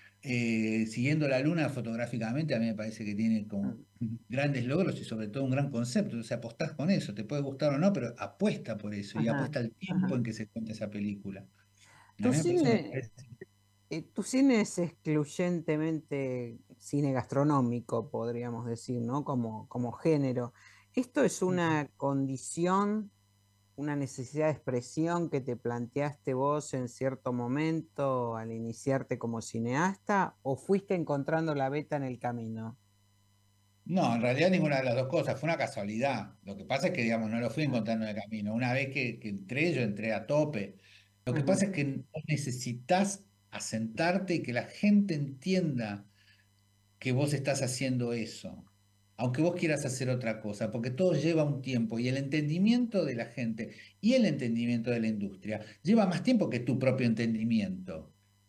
Speaker 14: Eh, Siguiendo la luna fotográficamente, a mí me parece que tiene como
Speaker 2: Mm,
Speaker 14: grandes logros y sobre todo un gran concepto. O sea, apostás con eso, te puede gustar o no, pero apuesta por eso y
Speaker 2: ajá,
Speaker 14: apuesta el tiempo en
Speaker 2: ajá.
Speaker 14: que se cuenta esa película. A
Speaker 2: ¿Tu
Speaker 14: mí eso me
Speaker 2: cine,
Speaker 14: parece.
Speaker 2: eh, tu cine es excluyentemente cine gastronómico, podríamos decir, ¿no? Como, como género. ¿Esto es una condición, una necesidad de expresión que te planteaste vos en cierto momento al iniciarte como cineasta o fuiste encontrando la beta en el camino?
Speaker 14: No, en realidad ninguna de las dos cosas, fue una casualidad. Lo que pasa es que, digamos, no lo fui
Speaker 2: Ah,
Speaker 14: encontrando en el camino. Una vez que, que entré, yo entré a tope. Lo que
Speaker 2: ujú,
Speaker 14: pasa es que no necesitas asentarte y que la gente entienda que vos estás haciendo eso, aunque vos quieras hacer otra cosa, porque todo lleva un tiempo y el entendimiento de la gente y el entendimiento de la industria lleva más tiempo que tu propio entendimiento.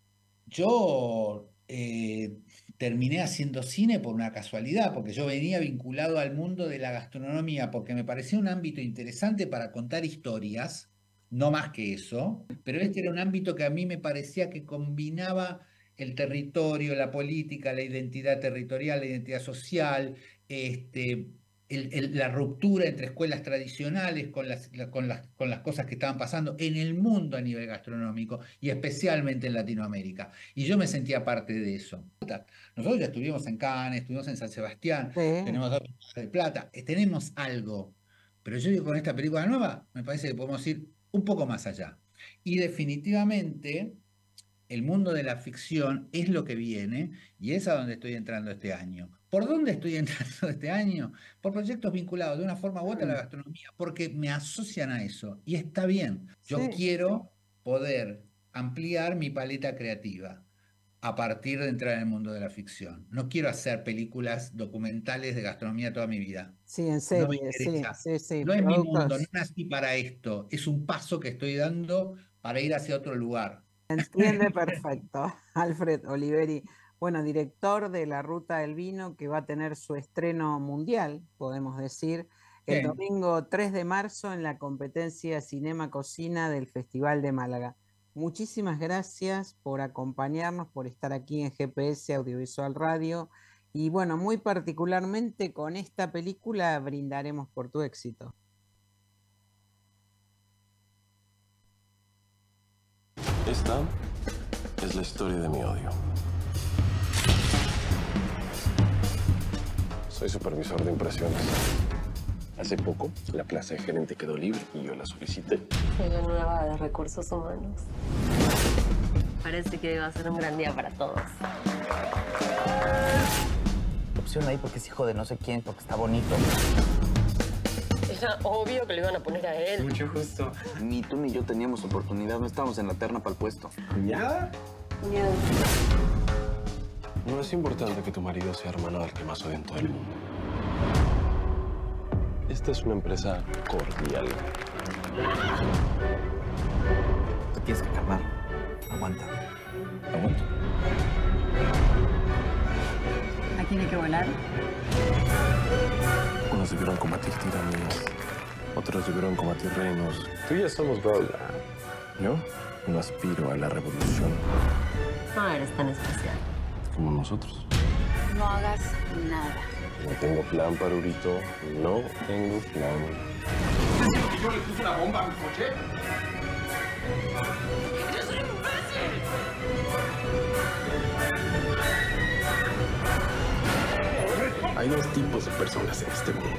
Speaker 14: Yo eh, terminé haciendo cine por una casualidad, porque yo venía vinculado al mundo de la gastronomía, porque me parecía un ámbito interesante para contar historias, no más que eso, pero este era un ámbito que a mí me parecía que combinaba el territorio, la política, la identidad territorial, la identidad social, este, el- el- la ruptura entre escuelas tradicionales con las, la- con las, con las cosas que estaban pasando en el mundo a nivel gastronómico y especialmente en Latinoamérica. Y yo me sentía parte de eso. Nosotros ya estuvimos en Cannes, estuvimos en San Sebastián,
Speaker 2: sí.
Speaker 14: tenemos otro en de Plata, eh, tenemos algo. Pero yo digo, con esta película nueva, me parece que podemos ir un poco más allá. Y definitivamente el mundo de la ficción es lo que viene y es a donde estoy entrando este año. ¿Por dónde estoy entrando este año? Por proyectos vinculados de una forma u otra a la
Speaker 2: Mm,
Speaker 14: gastronomía, porque me asocian a eso y está bien. Yo
Speaker 2: sí.
Speaker 14: quiero poder ampliar mi paleta creativa a partir de entrar en el mundo de la ficción. No quiero hacer películas documentales de gastronomía toda mi vida.
Speaker 2: Sí, en
Speaker 14: No me
Speaker 2: serie, sí,
Speaker 14: interesa.
Speaker 2: sí, sí,
Speaker 14: No es mi mundo, no
Speaker 2: productos.
Speaker 14: nací para esto. Es un paso que estoy dando para ir hacia otro lugar.
Speaker 2: Entiende perfecto, Alfred Oliveri. Bueno, director de La Ruta del Vino, que va a tener su estreno mundial, podemos decir, el
Speaker 14: Sí.
Speaker 2: domingo tres de marzo en la competencia Cinema Cocina del Festival de Málaga. muchísimas gracias por acompañarnos, por estar aquí en G P S Audiovisual Radio. Y bueno, muy particularmente con esta película brindaremos por tu éxito.
Speaker 15: Esta es la historia de mi odio. Soy supervisor de impresiones. Hace poco, la plaza de gerente quedó libre y yo la solicité.
Speaker 16: Soy la nueva de Recursos Humanos. Parece que va a ser un gran día para todos.
Speaker 17: Opción ahí porque es hijo de no sé quién, porque está bonito.
Speaker 16: Era obvio que le iban a poner a él.
Speaker 17: Mucho justo. Ni tú ni yo teníamos oportunidad, no estábamos en la terna para el puesto. ¿Cuñada?
Speaker 16: Cuñado.
Speaker 15: No es importante que tu marido sea hermano del que más odia en todo el mundo. Esta es una empresa cordial.
Speaker 17: Te tienes que calmar. Aguanta.
Speaker 15: Aguanta.
Speaker 6: ¿A quién hay que volar?
Speaker 15: Unos debieron combatir tiranías, otros debieron combatir reinos. Tú y yo somos Gold. Yo no aspiro a la revolución.
Speaker 16: No eres tan especial.
Speaker 15: Como nosotros.
Speaker 6: No hagas nada.
Speaker 15: No tengo plan, Parurito. No tengo plan.
Speaker 11: ¿Que yo le puse una bomba a mi coche?
Speaker 6: ¡Yo soy un imbécil!
Speaker 15: Hay dos tipos de personas en este mundo.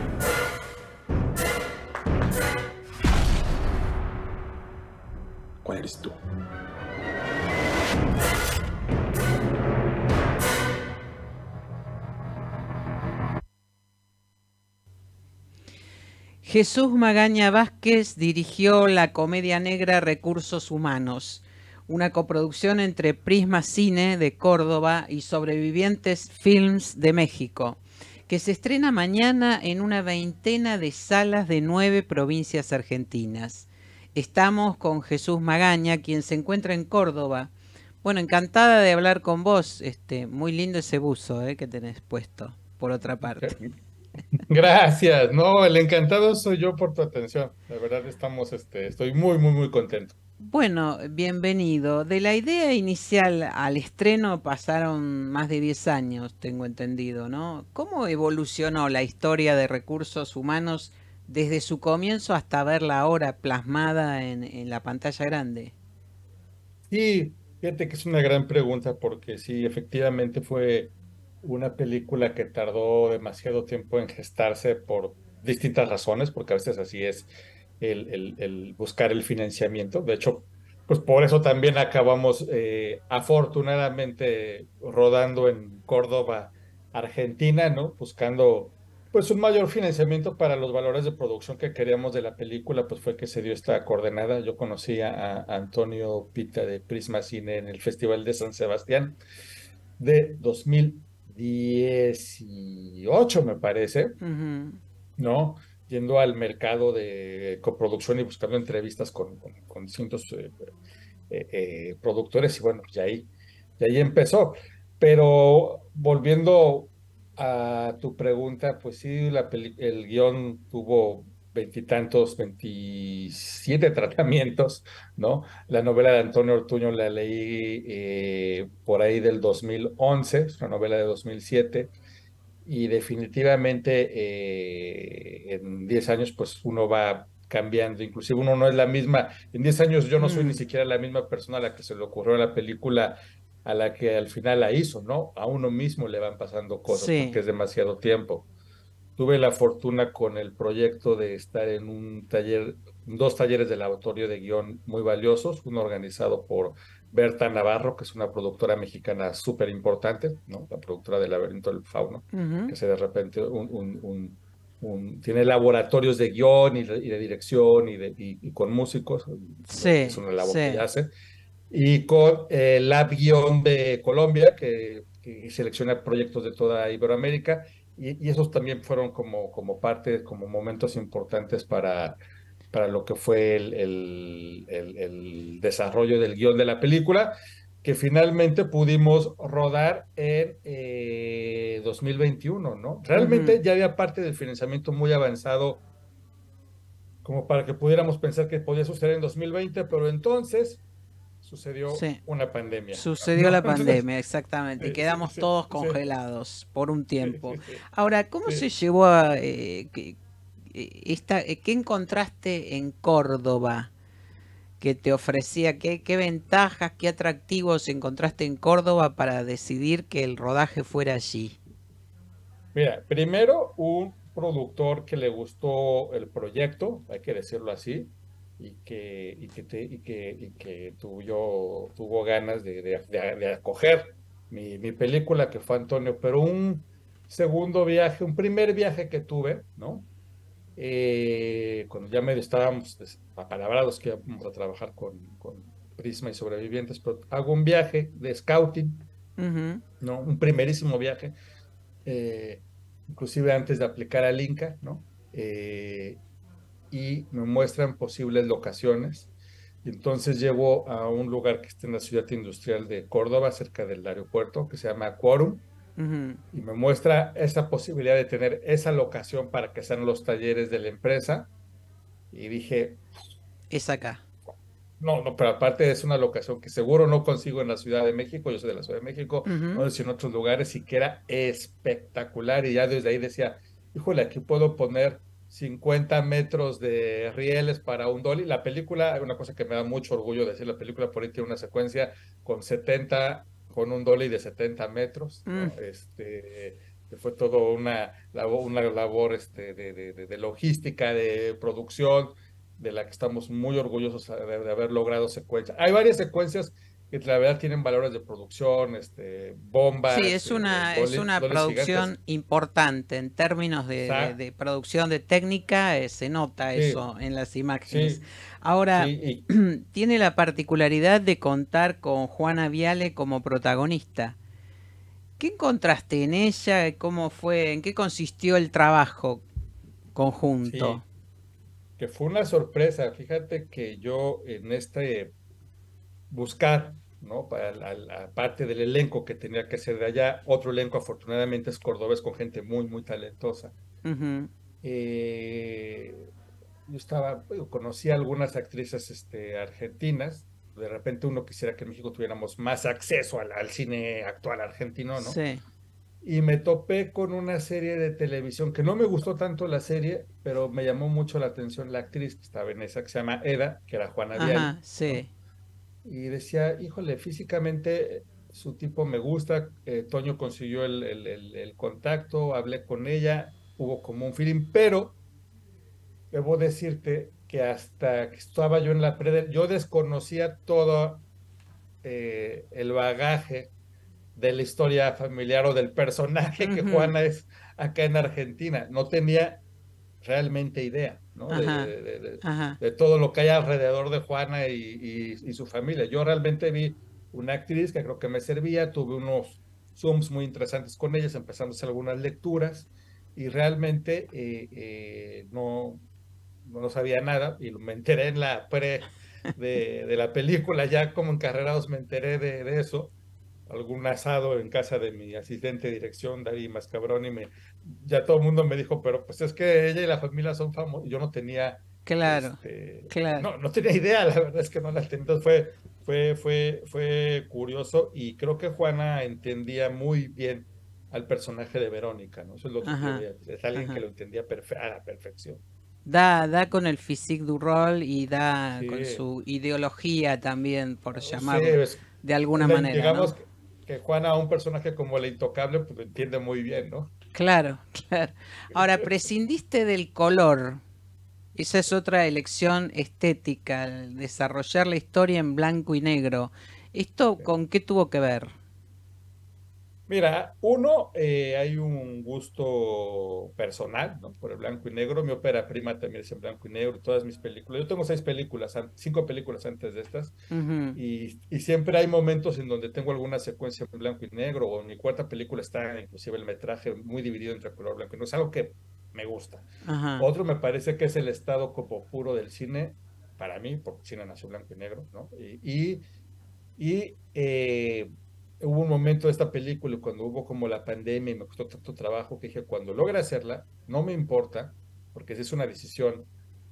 Speaker 15: ¿Cuál eres tú?
Speaker 2: Jesús Magaña Vázquez dirigió la comedia negra Recursos Humanos, una coproducción entre Prisma Cine de Córdoba y Sobrevivientes Films de México, que se estrena mañana en una veintena de salas de nueve provincias argentinas. Estamos con Jesús Magaña, quien se encuentra en Córdoba. Bueno, encantada de hablar con vos. Este, muy lindo ese buzo eh, que tenés puesto, por otra parte.
Speaker 18: Gracias, no, el encantado soy yo por tu atención. De verdad estamos, este, estoy muy, muy, muy contento.
Speaker 2: Bueno, bienvenido. De la idea inicial al estreno pasaron más de diez años, tengo entendido, ¿no? ¿Cómo evolucionó la historia de Recursos Humanos desde su comienzo hasta verla ahora plasmada en, en la pantalla grande?
Speaker 18: Sí, fíjate que es una gran pregunta porque sí, efectivamente fue una película que tardó demasiado tiempo en gestarse por distintas razones, porque a veces así es el, el, el buscar el financiamiento. De hecho, pues por eso también acabamos eh, afortunadamente rodando en Córdoba, Argentina, ¿no? Buscando pues un mayor financiamiento para los valores de producción que queríamos de la película, pues fue que se dio esta coordenada. Yo conocí a, a Antonio Pita de Prisma Cine en el Festival de San Sebastián de dos mil dieciocho, me parece,
Speaker 2: Uh-huh.
Speaker 18: ¿no? Yendo al mercado de coproducción y buscando entrevistas con, con, con distintos eh, eh, eh, productores, y bueno, ya ahí, ya ahí empezó. Pero volviendo a tu pregunta, pues sí, la peli- el guión tuvo veintitantos, veintisiete tratamientos, ¿no? La novela de Antonio Ortuño la leí eh, por ahí del dos mil once, es una novela de dos mil siete, y definitivamente eh, en diez años pues uno va cambiando, inclusive uno no es la misma, en diez años yo no soy
Speaker 2: Mm.
Speaker 18: ni siquiera la misma persona a la que se le ocurrió la película, a la que al final la hizo, ¿no? A uno mismo le van pasando cosas
Speaker 2: Sí.
Speaker 18: porque es demasiado tiempo. Tuve la fortuna con el proyecto de estar en un taller, dos talleres de laboratorio de guión muy valiosos, uno organizado por Berta Navarro, que es una productora mexicana súper importante, ¿no? La productora del Laberinto del Fauno,
Speaker 2: Uh-huh.
Speaker 18: que se de repente un, un, un, un, tiene laboratorios de guión y de, y de dirección y, de, y, y con músicos,
Speaker 2: Sí,
Speaker 18: es una labor
Speaker 2: sí.
Speaker 18: que ella hace, y con el eh, Lab Guión de Colombia, que, que selecciona proyectos de toda Iberoamérica, y, y esos también fueron como, como parte, como momentos importantes para, para lo que fue el, el, el, el desarrollo del guión de la película, que finalmente pudimos rodar en eh, dos mil veintiuno, ¿no? Realmente
Speaker 2: Ujú.
Speaker 18: ya había parte del financiamiento muy avanzado como para que pudiéramos pensar que podía suceder en dos mil veinte, pero entonces sucedió
Speaker 2: Sí.
Speaker 18: una pandemia.
Speaker 2: Sucedió la
Speaker 18: Entonces,
Speaker 2: pandemia, exactamente, y
Speaker 18: sí,
Speaker 2: quedamos
Speaker 18: sí, sí,
Speaker 2: todos
Speaker 18: sí.
Speaker 2: congelados por un tiempo.
Speaker 18: Sí, sí, sí.
Speaker 2: Ahora, ¿cómo
Speaker 18: Sí.
Speaker 2: se llevó a eh, que- eh, esta, eh, qué encontraste en Córdoba que te ofrecía, qué, qué ventajas, qué atractivos encontraste en Córdoba para decidir que el rodaje fuera allí?
Speaker 18: Mira, primero un productor que le gustó el proyecto, hay que decirlo así, y que, y que, te- y que, y que tuvo, tuvo ganas de, de- de- de acoger mi, mi película, que fue Antonio, pero un segundo viaje, un primer viaje que tuve, ¿no? Eh, cuando ya medio estábamos des- apalabrados que íbamos a trabajar con, con Prisma y Sobrevivientes, pero hago un viaje de scouting,
Speaker 2: Ujú.
Speaker 18: ¿no? Un primerísimo viaje, eh, inclusive antes de aplicar al Inca, ¿no? Eh, y me muestran posibles locaciones. Y entonces llego a un lugar que está en la ciudad industrial de Córdoba, cerca del aeropuerto, que se llama Quorum,
Speaker 2: Ujú.
Speaker 18: y me muestra esa posibilidad de tener esa locación para que sean los talleres de la empresa. Y dije,
Speaker 2: Es acá.
Speaker 18: no, no, pero aparte es una locación que seguro no consigo en la Ciudad de México, yo soy de la Ciudad de México,
Speaker 2: Ujú.
Speaker 18: no sé si en otros lugares, y que era espectacular, y ya desde ahí decía, híjole, aquí puedo poner cincuenta metros de rieles para un dolly. La película, una cosa que me da mucho orgullo decir, la película por ahí tiene una secuencia con setenta, con un dolly de setenta metros, ¿no?
Speaker 2: Mm.
Speaker 18: Este, que fue todo una labor, una labor este, de, de, de, de logística, de producción, de la que estamos muy orgullosos de, de haber logrado secuencias. Hay varias secuencias que la verdad tienen valores de producción, este, bombas,
Speaker 2: Sí, es
Speaker 18: eh,
Speaker 2: una, es
Speaker 18: dolly-
Speaker 2: una
Speaker 18: dollies gigantes.
Speaker 2: producción importante en términos de, de-
Speaker 18: Sa-
Speaker 2: de producción de técnica, eh, se nota
Speaker 18: Sí,
Speaker 2: eso en las imágenes.
Speaker 18: sí,
Speaker 2: Ahora,
Speaker 18: sí,
Speaker 2: tiene la particularidad de contar con Juana Viale como protagonista. ¿Qué encontraste en ella? ¿Cómo fue? ¿En qué consistió el trabajo conjunto?
Speaker 18: sí, que fue una sorpresa. Fíjate que yo en este buscar, ¿no? Para la, la parte del elenco que tenía que ser de allá, otro elenco afortunadamente es cordobés con gente muy, muy talentosa.
Speaker 2: Ujú.
Speaker 18: Eh, yo estaba, bueno, conocí a algunas actrices este, argentinas. De repente uno quisiera que en México tuviéramos más acceso al, al cine actual argentino, ¿no?
Speaker 2: Sí.
Speaker 18: Y me topé con una serie de televisión que no me gustó tanto la serie, pero me llamó mucho la atención la actriz que estaba en esa, que se llama Eda, que era Juana Viale,
Speaker 2: Ajá,
Speaker 18: ¿no?
Speaker 2: sí.
Speaker 18: Y decía, híjole, físicamente su tipo me gusta. eh, Toño consiguió el, el- el- el contacto, hablé con ella, hubo como un feeling, pero debo decirte que hasta que estaba yo en la pre, yo desconocía todo eh, el bagaje de la historia familiar o del personaje que
Speaker 2: Ujú.
Speaker 18: Juana es acá en Argentina. No tenía realmente idea, ¿no? De,
Speaker 2: Ajá,
Speaker 18: de- de- de-
Speaker 2: ajá.
Speaker 18: de todo lo que hay alrededor de Juana y, y- y su familia. Yo realmente vi una actriz que creo que me servía, tuve unos Zooms muy interesantes con ellas, empezamos a hacer algunas lecturas y realmente eh, eh, no, no sabía nada y me enteré en la pre de, de la película, ya como encarrerados me enteré de, de eso. Algún asado en casa de mi asistente de dirección, David Mascabroni, me, ya todo el mundo me dijo, pero pues es que ella y la familia son famosos. Yo no tenía,
Speaker 2: Claro,
Speaker 18: este,
Speaker 2: claro.
Speaker 18: no, no tenía idea, la verdad es que no la tenía. Entonces fue, fue, fue, fue curioso y creo que Juana entendía muy bien al personaje de Verónica, ¿no? Eso es lo que
Speaker 2: Ajá,
Speaker 18: yo veía. Es alguien
Speaker 2: ajá.
Speaker 18: que lo entendía perfe- a la perfección.
Speaker 2: Da, da con el physique du rol y da con
Speaker 18: Sí.
Speaker 2: su ideología también, por
Speaker 18: Sí,
Speaker 2: llamarlo
Speaker 18: es-
Speaker 2: de alguna
Speaker 18: es la-
Speaker 2: manera,
Speaker 18: digamos
Speaker 2: ¿no?
Speaker 18: que, que Juana, un personaje como el Intocable, pues lo entiende muy bien, ¿no?
Speaker 2: Claro, claro. Ahora, prescindiste del color. Esa es otra elección estética, el desarrollar la historia en blanco y negro. ¿Esto con qué tuvo que ver?
Speaker 18: Mira, uno, eh, hay un gusto personal, ¿no? Por el blanco y negro. Mi ópera prima también es en blanco y negro, todas mis películas. Yo tengo seis películas, an- cinco películas antes de estas,
Speaker 2: Ujú.
Speaker 18: y, y siempre hay momentos en donde tengo alguna secuencia en blanco y negro, o en mi cuarta película está inclusive el metraje muy dividido entre color blanco y negro. Es algo que me gusta.
Speaker 2: Ajá.
Speaker 18: Otro me parece que es el estado como puro del cine, para mí, porque el cine nació blanco y negro, ¿no? Y, y, y, eh, hubo un momento de esta película cuando hubo como la pandemia y me costó tanto trabajo que dije, cuando logre hacerla, no me importa, porque esa es una decisión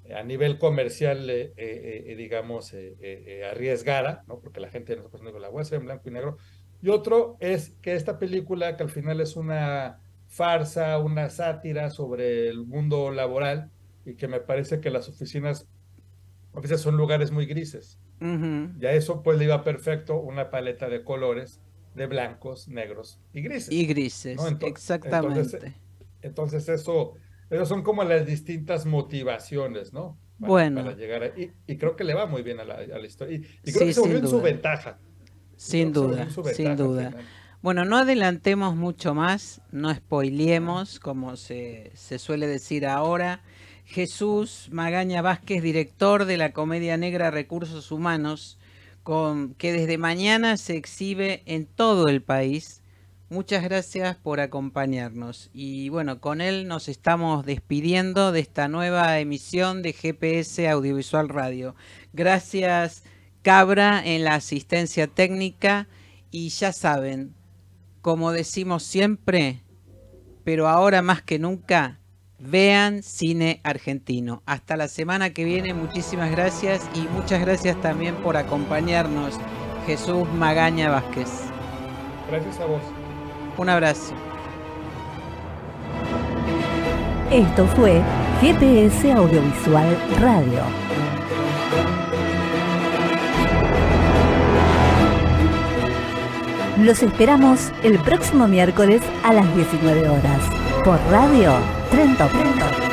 Speaker 18: a nivel comercial, eh, eh, eh, digamos, eh, eh, arriesgara, ¿no? Porque la gente no digo, la voy a hacer en blanco y negro. Y otro es que esta película, que al final es una farsa, una sátira sobre el mundo laboral, y que me parece que las oficinas a veces son lugares muy grises.
Speaker 2: Uh-huh.
Speaker 18: Y a eso pues le iba perfecto una paleta de colores, de blancos, negros y grises.
Speaker 2: Y grises,
Speaker 18: ¿no? Entonces,
Speaker 2: exactamente.
Speaker 18: Entonces, entonces eso, esas son como las distintas motivaciones, ¿no? Para,
Speaker 2: bueno.
Speaker 18: Para llegar a, y, y creo que le va muy bien a la, a la historia. Y, y creo
Speaker 2: sí,
Speaker 18: que se volvió en
Speaker 2: duda.
Speaker 18: su ventaja.
Speaker 2: Sin duda,
Speaker 18: su ventaja
Speaker 2: sin duda. Bueno, no adelantemos mucho más, no spoileemos, como se, se suele decir ahora. Jesús Magaña Vázquez, director de la comedia negra Recursos Humanos, con, que desde mañana se exhibe en todo el país. Muchas gracias por acompañarnos. Y bueno, con él nos estamos despidiendo de esta nueva emisión de G P S Audiovisual Radio. Gracias, Cabra, en la asistencia técnica. Y ya saben, como decimos siempre, pero ahora más que nunca, vean cine argentino. Hasta la semana que viene, muchísimas gracias y muchas gracias también por acompañarnos, Jesús Magaña Vázquez.
Speaker 18: Gracias a vos.
Speaker 2: Un abrazo.
Speaker 19: Esto fue G P S Audiovisual Radio. Los esperamos el próximo miércoles a las diecinueve horas por Radio Trento Trento.